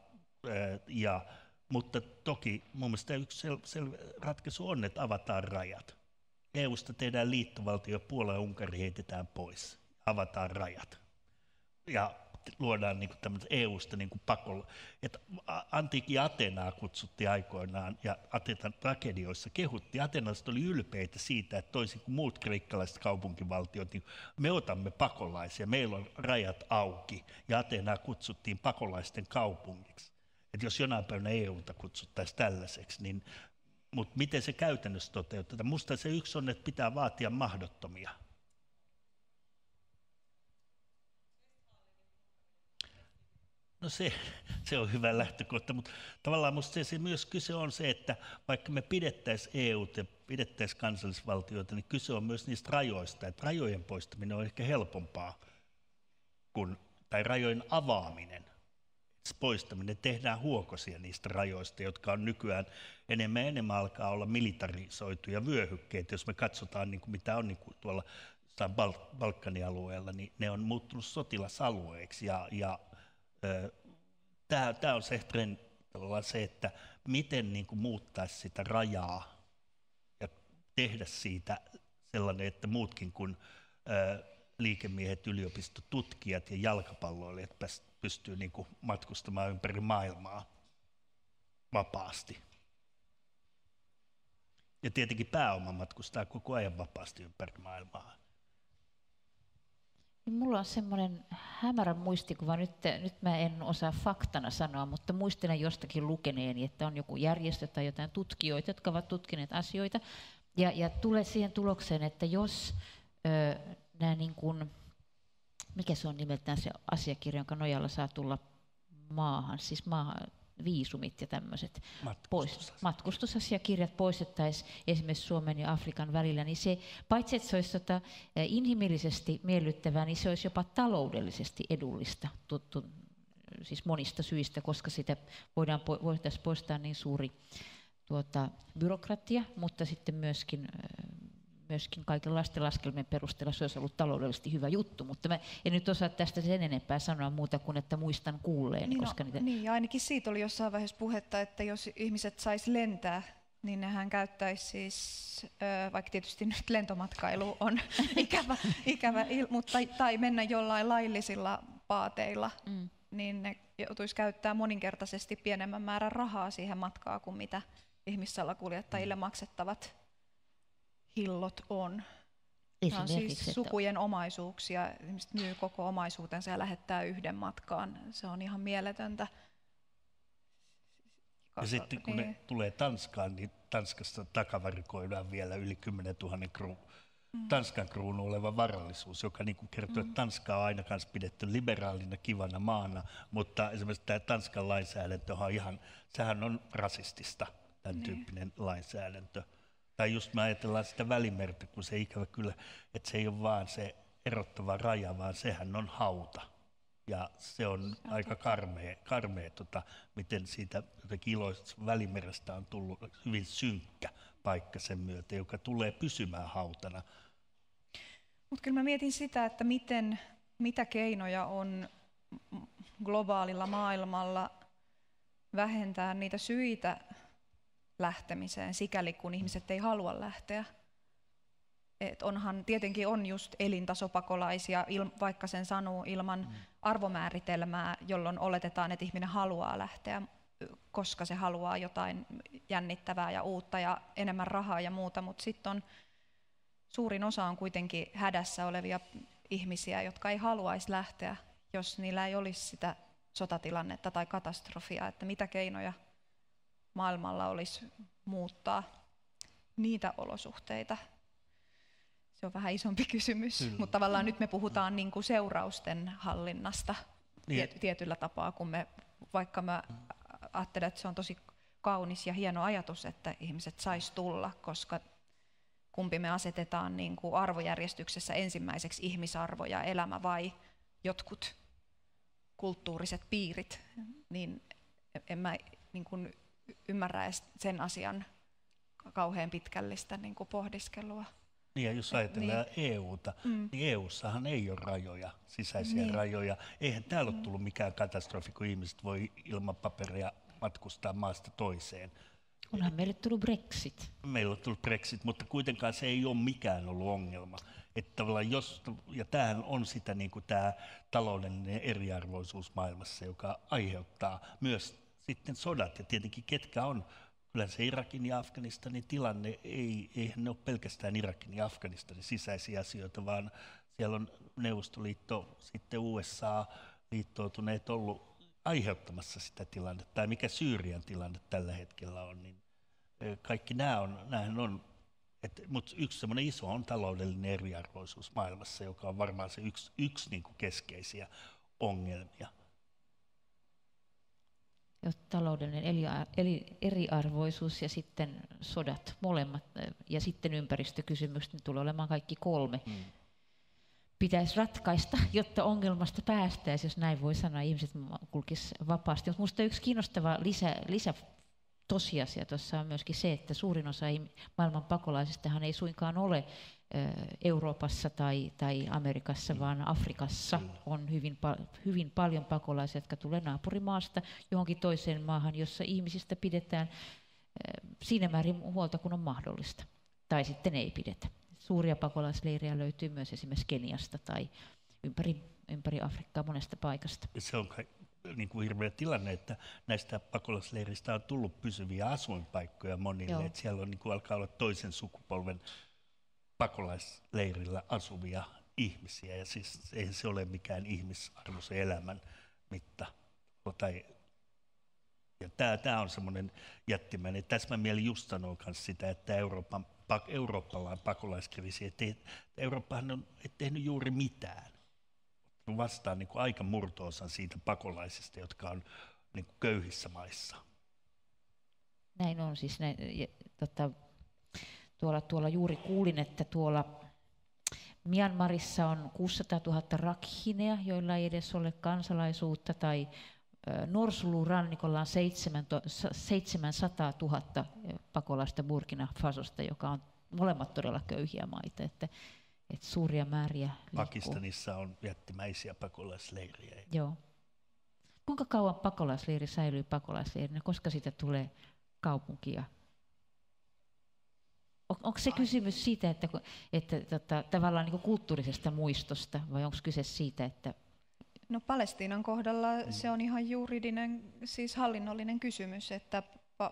mutta toki mun mielestä yksi ratkaisu on, että avataan rajat. EUsta tehdään liittovaltio, Puola ja Unkari heitetään pois, avataan rajat ja luodaan niinku tämmöistä EUsta niinku pakolla. Antiikin Ateenaa kutsuttiin aikoinaan ja Ateenan tragedioissa kehuttiin. Ateenalaiset oli ylpeitä siitä, että toisin kuin muut kreikkalaiset kaupunkivaltiot, niin me otamme pakolaisia, meillä on rajat auki, ja Ateenaa kutsuttiin pakolaisten kaupungiksi. Että jos jonain päivänä EUta kutsuttaisiin tällaiseksi, niin, mutta miten se käytännössä toteutetaan? Musta se yksi on, että pitää vaatia mahdottomia. No se on hyvä lähtökohta, mutta tavallaan musta se myös kyse on se, että vaikka me pidettäisiin EUta ja pidettäisiin kansallisvaltioita, niin kyse on myös niistä rajoista, että rajojen poistaminen on ehkä helpompaa tai rajojen avaaminen. Poistaminen tehdään huokosia niistä rajoista, jotka on nykyään enemmän alkaa olla militarisoituja vyöhykkeitä. Jos me katsotaan, niin kuin mitä on niin kuin tuolla Balkanin alueella, niin ne on muuttunut sotilasalueiksi. Tämä on se trendi, se, että miten niin kuin muuttaisi sitä rajaa ja tehdä siitä sellainen, että muutkin kuin liikemiehet, yliopistotutkijat ja jalkapalloilijat pystyy niin kuin matkustamaan ympäri maailmaa vapaasti. Ja tietenkin pääoma matkustaa koko ajan vapaasti ympäri maailmaa. Mulla on semmoinen hämärä muistikuva, nyt mä en osaa faktana sanoa, mutta muistelen jostakin lukeneeni, että on joku järjestö tai jotain tutkijoita, jotka ovat tutkineet asioita, ja tulee siihen tulokseen, että jos nämä niin kuin, mikä se on nimeltään se asiakirja, jonka nojalla saa tulla maahan, siis viisumit ja tämmöiset matkustusasiakirjat poistettaisiin esimerkiksi Suomen ja Afrikan välillä, niin se, paitsi että se olisi inhimillisesti miellyttävää, niin se olisi jopa taloudellisesti edullista, siis monista syistä, koska sitä voitaisiin poistaa niin suuri byrokratia, mutta sitten myöskin kaikenlaisten laskelmien perusteella se olisi ollut taloudellisesti hyvä juttu, mutta mä en nyt osaa tästä sen enempää sanoa muuta kuin, että muistan kuulleen. Niin, ainakin siitä oli jossain vaiheessa puhetta, että jos ihmiset sais lentää, niin nehän käyttäisi siis, vaikka tietysti nyt lentomatkailu on ikävä tai mennä jollain laillisilla paateilla, niin ne joutuisi käyttää moninkertaisesti pienemmän määrän rahaa siihen matkaan kuin mitä ihmissalakuljettajille maksettavat hillot on. Ne on siis sukujen omaisuuksia. Ihmiset myy koko omaisuutensa ja lähettää yhden matkaan. Se on ihan mieletöntä. Ja sitten kun ne tulee Tanskaan, niin Tanskasta takavarikoidaan vielä yli 10 000 Tanskan kruunu oleva varallisuus, joka niin kuin kertoo, että Tanska on aina kanssa pidetty liberaalina, kivana maana, mutta esimerkiksi tämä Tanskan lainsäädäntö sehän on rasistista, tämän tyyppinen lainsäädäntö. Tai just me ajatellaan sitä Välimerta, kun se ikävä kyllä, että se ei ole vaan se erottava raja, vaan sehän on hauta. Ja se on aika karmea miten siitä jotenkin iloisesta Välimerestä on tullut hyvin synkkä paikka sen myötä, joka tulee pysymään hautana. Mutta kyllä mä mietin sitä, että mitä keinoja on globaalilla maailmalla vähentää niitä syitä lähtemiseen, sikäli kun ihmiset ei halua lähteä. Tietenkin on just elintasopakolaisia, vaikka sen sanoo ilman arvomääritelmää, jolloin oletetaan, että ihminen haluaa lähteä, koska se haluaa jotain jännittävää ja uutta ja enemmän rahaa ja muuta, mutta sitten suurin osa on kuitenkin hädässä olevia ihmisiä, jotka ei haluaisi lähteä, jos niillä ei olisi sitä sotatilannetta tai katastrofia, että mitä keinoja maailmalla olisi muuttaa niitä olosuhteita. Se on vähän isompi kysymys, mutta tavallaan nyt me puhutaan niin kuin seurausten hallinnasta tietyllä tapaa, vaikka mä ajattelen, että se on tosi kaunis ja hieno ajatus, että ihmiset sais tulla, koska kumpi me asetetaan niin kuin arvojärjestyksessä ensimmäiseksi, ihmisarvo ja elämä vai jotkut kulttuuriset piirit, niin en mä niin kuin ymmärrä sen asian kauhean pitkällistä niin kuin pohdiskelua. Niin, ja jos ajatellaan EUta, niin EUssahan ei ole rajoja, sisäisiä rajoja. Eihän täällä ole tullut mikään katastrofi, kun ihmiset voi ilman paperia matkustaa maasta toiseen. Onhan meille tullut Brexit. Meillä on tullut Brexit, mutta kuitenkaan se ei ole mikään ollut ongelma. Että tavallaan ja tämähän on sitä niin kuin tämä taloudellinen eriarvoisuus maailmassa, joka aiheuttaa myös sitten sodat. Ja tietenkin ketkä on, kyllä se Irakin ja Afganistanin tilanne, eihän ne ole pelkästään Irakin ja Afganistanin sisäisiä asioita, vaan siellä on Neuvostoliitto, sitten USA, liittoutuneet ollut aiheuttamassa sitä tilannetta, tai mikä Syyrian tilanne tällä hetkellä on, niin kaikki nämähän on, mutta yksi semmoinen iso on taloudellinen eriarvoisuus maailmassa, joka on varmaan se yksi niin kuin keskeisiä ongelmia. Taloudellinen eriarvoisuus ja sitten sodat, molemmat, ja sitten ympäristökysymykset, ne tulee olemaan kaikki kolme. Pitäisi ratkaista, jotta ongelmasta päästäisiin, jos näin voi sanoa, ihmiset kulkisivat vapaasti. Mutta minusta yksi kiinnostava lisä tosiasia tuossa on myöskin se, että suurin osa maailman pakolaisistahan ei suinkaan ole Euroopassa tai Amerikassa, vaan Afrikassa on hyvin paljon pakolaisia, jotka tulee naapurimaasta johonkin toiseen maahan, jossa ihmisistä pidetään siinä määrin huolta kuin on mahdollista, tai sitten ei pidetä. Suuria pakolaisleirejä löytyy myös esimerkiksi Keniasta tai ympäri Afrikkaa monesta paikasta. Se on niin kuin hirveä tilanne, että näistä pakolaisleiristä on tullut pysyviä asuinpaikkoja monille. Että siellä on, niin kuin alkaa olla toisen sukupolven pakolaisleirillä asuvia ihmisiä, ja siis eihän se ole mikään ihmisarvoisen elämän mitta. Ja tämä on semmoinen jättimäinen. Tässä mä mieli just sanoa myös sitä, että Euroopalla on pakolaiskriisi, että Eurooppahan on tehnyt juuri mitään. Vastaan niin kuin aika murto-osan siitä pakolaisista, jotka on niin kuin köyhissä maissa. Näin on siis. Tuolla juuri kuulin, että tuolla Myanmarissa on 600 000 rakhinea, joilla ei edes ole kansalaisuutta, tai Norsulurannikolla on 700 000 pakolaista Burkina Fasosta, joka on molemmat todella köyhiä maita, että suuria määriä liikkuu. Pakistanissa on jättimäisiä pakolaisleirejä. Joo. Kuinka kauan pakolaisleiri säilyy pakolaisleirinä, koska siitä tulee kaupunkia? Onko se kysymys siitä, että tavallaan niin kuin kulttuurisesta muistosta, vai onko kyse siitä, että... No Palestiinan kohdalla se on ihan juridinen, siis hallinnollinen kysymys, että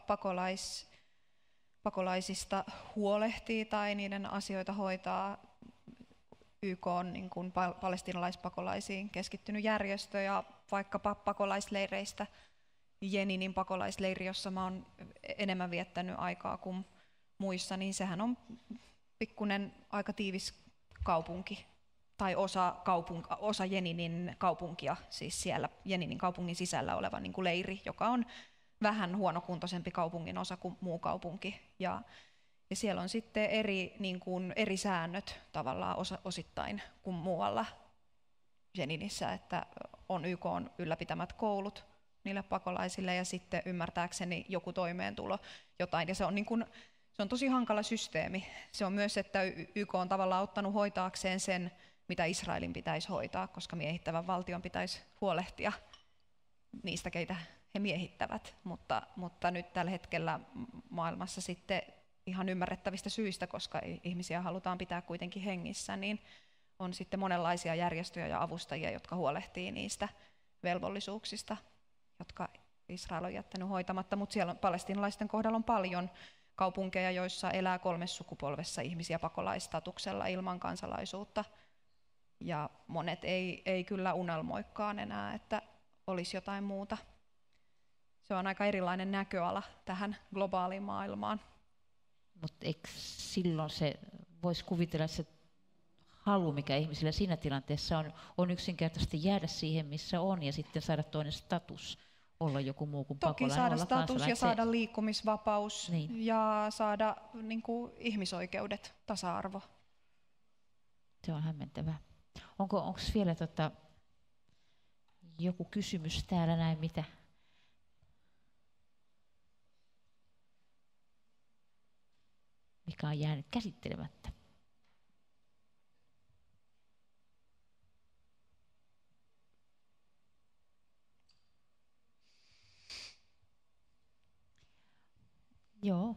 pakolaisista huolehtii tai niiden asioita hoitaa YK on niin kuin palestiinalaispakolaisiin keskittynyt järjestö, ja vaikkapa pakolaisleireistä Jeninin pakolaisleiri, jossa mä oon enemmän viettänyt aikaa kuin muissa, niin sehän on pikkunen aika tiivis kaupunki tai osa Jeninin kaupunkia, siis siellä Jeninin kaupungin sisällä oleva niin kuin leiri, joka on vähän huonokuntoisempi kaupungin osa kuin muu kaupunki. Ja siellä on sitten eri säännöt tavallaan osittain kuin muualla Jeninissä, että on YK on ylläpitämät koulut niille pakolaisille ja sitten ymmärtääkseni joku toimeentulo jotain. Ja se on tosi hankala systeemi. Se on myös, että YK on tavallaan ottanut hoitaakseen sen, mitä Israelin pitäisi hoitaa, koska miehittävän valtion pitäisi huolehtia niistä, keitä he miehittävät, mutta nyt tällä hetkellä maailmassa sitten ihan ymmärrettävistä syistä, koska ihmisiä halutaan pitää kuitenkin hengissä, niin on sitten monenlaisia järjestöjä ja avustajia, jotka huolehtii niistä velvollisuuksista, jotka Israel on jättänyt hoitamatta, mutta siellä palestiinalaisten kohdalla on paljon kaupunkeja, joissa elää 3 sukupolvessa ihmisiä pakolaistatuksella ilman kansalaisuutta. Ja monet ei kyllä unelmoikaan enää, että olisi jotain muuta. Se on aika erilainen näköala tähän globaaliin maailmaan. Mutta eikö silloin se, voisi kuvitella se halu, mikä ihmisillä siinä tilanteessa on yksinkertaisesti jäädä siihen, missä on, ja sitten saada toinen status, olla joku muu kuin pakolainen. Toki saada status ja saada liikkumisvapaus niin. ja saada niin kuin, ihmisoikeudet, tasa-arvo. Se on hämmentävää. Onko vielä joku kysymys täällä näin, mikä on jäänyt käsittelemättä? Joo.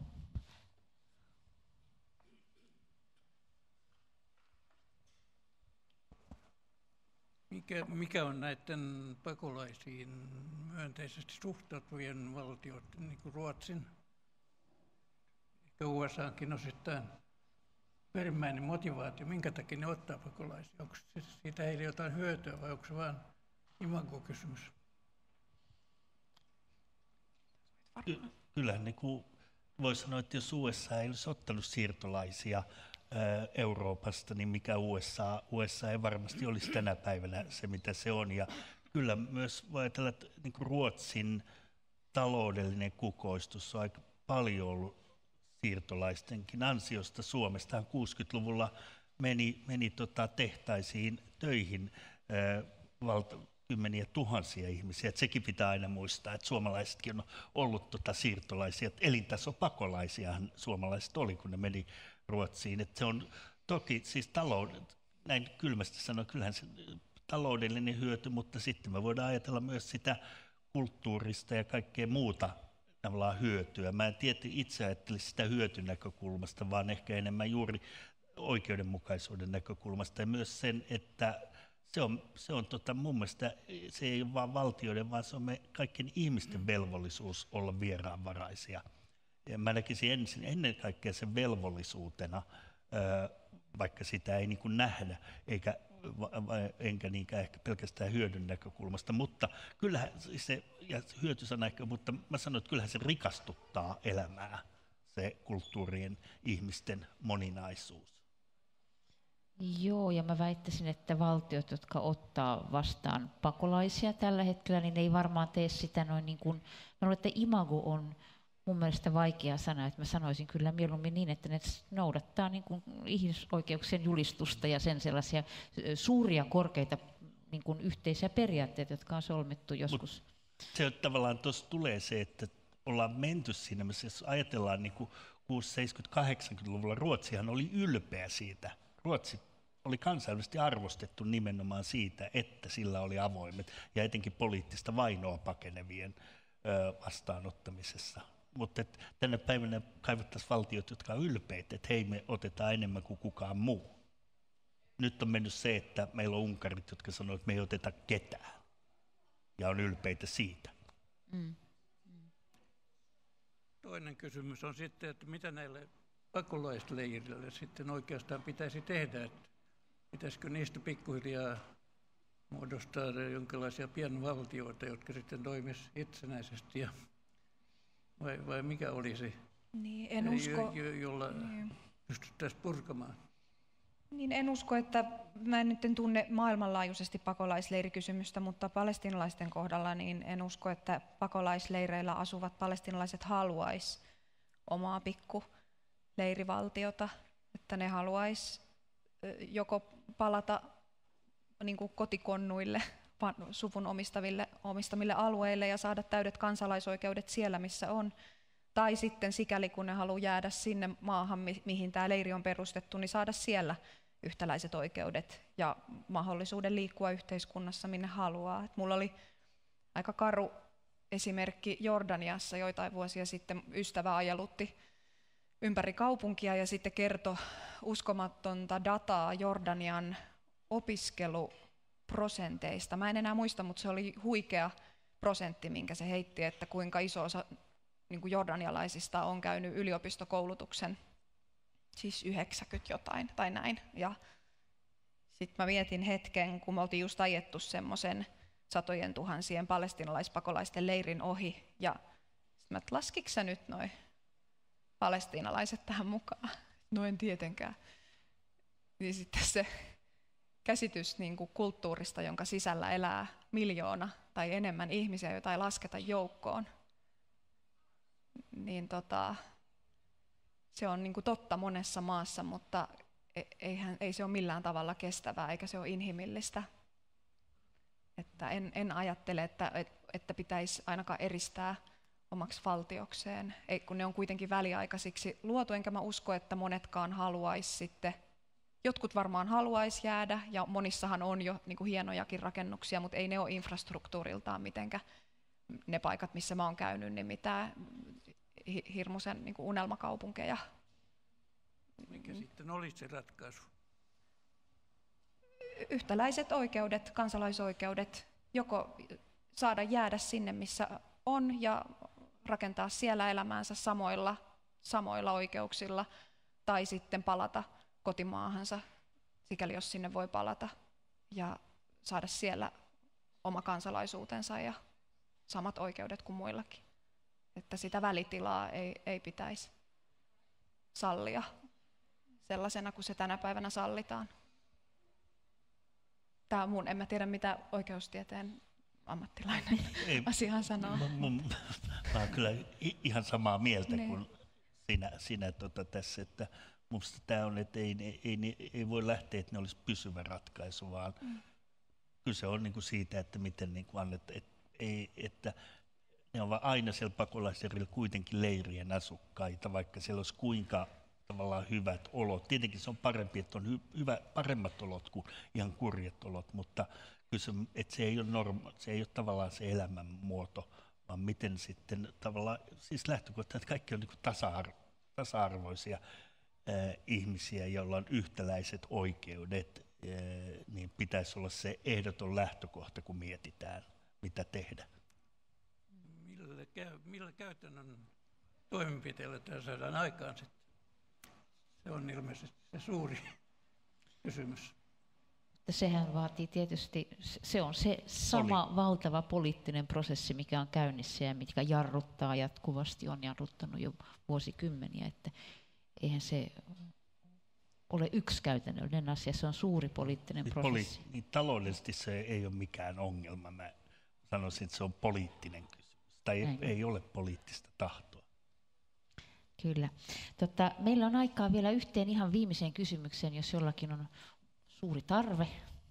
Mikä on näiden pakolaisiin myönteisesti suhtautuvien valtioiden, niin kuin Ruotsin, ehkä USA:nkin osittain, perimmäinen motivaatio, minkä takia ne ottaa pakolaisia? Onko siitä heille jotain hyötyä vai onko se vain imago-kysymys? Kyllähän niin kuin voi sanoa, että jos USA ei olisi ottanut siirtolaisia Euroopasta, niin mikä USA ei varmasti olisi tänä päivänä se, mitä se on. Ja kyllä myös voi ajatella, että niin kuin Ruotsin taloudellinen kukoistus on aika paljon ollut siirtolaistenkin ansiosta. Suomestahan 60-luvulla meni tehtaisiin töihin kymmeniä tuhansia ihmisiä. Et sekin pitää aina muistaa, että suomalaisetkin on ollut siirtolaisia. Elintasopakolaisiahan suomalaiset oli, kun ne meni Ruotsiin. Et se on toki siis näin kylmästi sanoen, kyllähän se taloudellinen hyöty, mutta sitten me voidaan ajatella myös sitä kulttuurista ja kaikkea muuta tavallaan hyötyä. Mä en itse ajattele sitä hyötynäkökulmasta, vaan ehkä enemmän juuri oikeudenmukaisuuden näkökulmasta ja myös sen, että se on mun mielestä se ei ole vain valtioiden, vaan se on me kaikkien ihmisten velvollisuus olla vieraanvaraisia. Ja mä näkisin ennen kaikkea sen velvollisuutena, vaikka sitä ei niin kuin nähdä, enkä niinkään ehkä pelkästään hyödyn näkökulmasta, mutta kyllähän se, ja hyötysana ehkä, mutta mä sanon, että kyllähän se rikastuttaa elämää, se kulttuurien ihmisten moninaisuus. Joo, ja mä väittäisin, että valtiot, jotka ottaa vastaan pakolaisia tällä hetkellä, niin ei varmaan tee sitä noin niin kuin, mä luulen, että imago on mun mielestä vaikea sana, että mä sanoisin kyllä mieluummin niin, että ne noudattaa niin kuin ihmisoikeuksien julistusta ja sen sellaisia suuria, korkeita niin kuin yhteisiä periaatteita, jotka on solmittu joskus. Se tavallaan tuossa tulee se, että ollaan menty siinä, jos ajatellaan niin kuin 60-70-80-luvulla, Ruotsihan oli ylpeä siitä. Ruotsi oli kansainvälisesti arvostettu nimenomaan siitä, että sillä oli avoimet ja etenkin poliittista vainoa pakenevien vastaanottamisessa. Mutta tänä päivänä kaivattaisiin valtiot, jotka on ylpeitä, että hei, me otetaan enemmän kuin kukaan muu. Nyt on mennyt se, että meillä on Unkarit, jotka sanoo, että me ei oteta ketään ja on ylpeitä siitä. Toinen kysymys on sitten, että mitä näille pakolaisleirille sitten oikeastaan pitäisi tehdä, että pitäisikö niistä pikkuhiljaa muodostaa jonkinlaisia pienvaltioita, jotka sitten toimisivat itsenäisesti, vai mikä olisi, niin, en usko, jolla pystyttäisiin purkamaan? Niin, en usko, että mä en nyt tunne maailmanlaajuisesti pakolaisleirikysymystä, mutta palestiinalaisten kohdalla niin en usko, että pakolaisleireillä asuvat palestiinalaiset haluaisi omaa pikkuleirivaltiota, että ne haluaisi joko palata niin kuin kotikonnuille, suvun omistamille alueille ja saada täydet kansalaisoikeudet siellä, missä on, tai sitten sikäli kun ne haluaa jäädä sinne maahan, mihin tämä leiri on perustettu, niin saada siellä yhtäläiset oikeudet ja mahdollisuuden liikkua yhteiskunnassa, minne haluaa. Et mulla oli aika karu esimerkki Jordaniassa joitain vuosia sitten. Ystävä ajelutti ympäri kaupunkia ja sitten kertoi uskomatonta dataa Jordanian opiskeluprosenteista. Mä en enää muista, mutta se oli huikea prosentti, minkä se heitti, että kuinka iso osa niin kuin jordanialaisista on käynyt yliopistokoulutuksen, siis 90 jotain tai näin. Ja sitten mä mietin hetken, kun me oltiin just ajettu semmoisen satojen tuhansien palestiinalaispakolaisten leirin ohi, ja mä et laskiko sä nyt noi palestiinalaiset tähän mukaan? No en tietenkään. Niin sitten se käsitys niin kuin kulttuurista, jonka sisällä elää 1 000 000 tai enemmän ihmisiä, joita ei lasketa joukkoon, niin se on niin kuin totta monessa maassa, mutta ei se ole millään tavalla kestävää eikä se ole inhimillistä. Että en ajattele, että pitäisi ainakaan eristää omaksi valtiokseen, kun ne on kuitenkin väliaikaisiksi luotu, enkä mä usko, että monetkaan haluaisi sitten. Jotkut varmaan haluaisi jäädä, ja monissahan on jo niin kuin hienojakin rakennuksia, mutta ei ne ole infrastruktuuriltaan mitenkä ne paikat, missä mä oon käynyt, niin mitään hirmuisen niin kuin unelmakaupunkeja. Mikä sitten olisi se ratkaisu? Yhtäläiset oikeudet, kansalaisoikeudet, joko saada jäädä sinne, missä on, ja rakentaa siellä elämäänsä samoilla oikeuksilla, tai sitten palata kotimaahansa, sikäli jos sinne voi palata, ja saada siellä oma kansalaisuutensa ja samat oikeudet kuin muillakin. Että sitä välitilaa ei pitäisi sallia sellaisena kuin se tänä päivänä sallitaan. Tämä on mun, en mä tiedä mitä oikeustieteen ammattilainen asiaan sanoo. Mä oon kyllä ihan samaa mieltä kuin sinä tässä, että minusta tämä on, että ei voi lähteä, että ne olisi pysyvä ratkaisu, vaan kyse on niin kuin siitä, että miten niin kuin että ne ovat aina siellä pakolaisleirillä kuitenkin leirien asukkaita, vaikka siellä olisi kuinka tavallaan hyvät olot. Tietenkin se on parempi, että on paremmat olot kuin ihan kurjat olot, mutta kyllä että se ei ole tavallaan se elämänmuoto, vaan miten sitten tavallaan, siis lähtökohtaisesti, että kaikki on niin kuin tasa-arvoisia ihmisiä, joilla on yhtäläiset oikeudet, niin pitäisi olla se ehdoton lähtökohta, kun mietitään, mitä tehdä. Millä käytännön toimenpiteillä tämä saadaan aikaan sitten? Se on ilmeisesti se suuri kysymys. Sehän vaatii tietysti, se on se sama valtava poliittinen prosessi, mikä on käynnissä ja mikä jarruttaa jatkuvasti, on jarruttanut jo vuosikymmeniä, että eihän se ole yksi käytännöllinen asia, se on suuri poliittinen prosessi. Taloudellisesti se ei ole mikään ongelma, mä sanoisin, että se on poliittinen kysymys, tai ei ole poliittista tahtoa. Kyllä. Meillä on aikaa vielä yhteen ihan viimeiseen kysymykseen, jos jollakin on suuri tarve.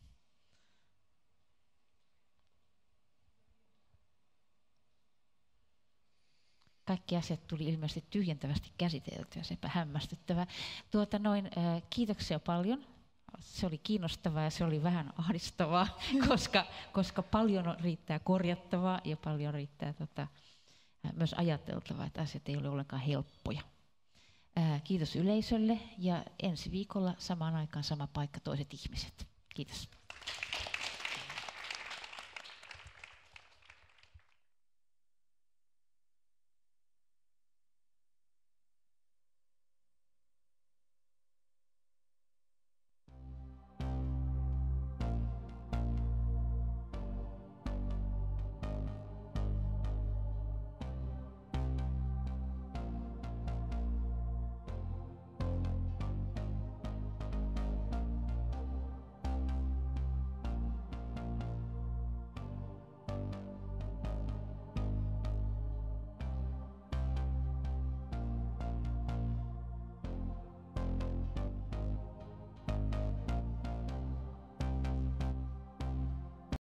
Kaikki asiat tuli ilmeisesti tyhjentävästi käsiteltyä, sepä hämmästyttävää. Kiitoksia paljon. Se oli kiinnostavaa ja se oli vähän ahdistavaa, koska paljon riittää korjattavaa ja paljon riittää myös ajateltavaa, että asiat ei ole ollenkaan helppoja. Kiitos yleisölle ja ensi viikolla samaan aikaan sama paikka, toiset ihmiset. Kiitos.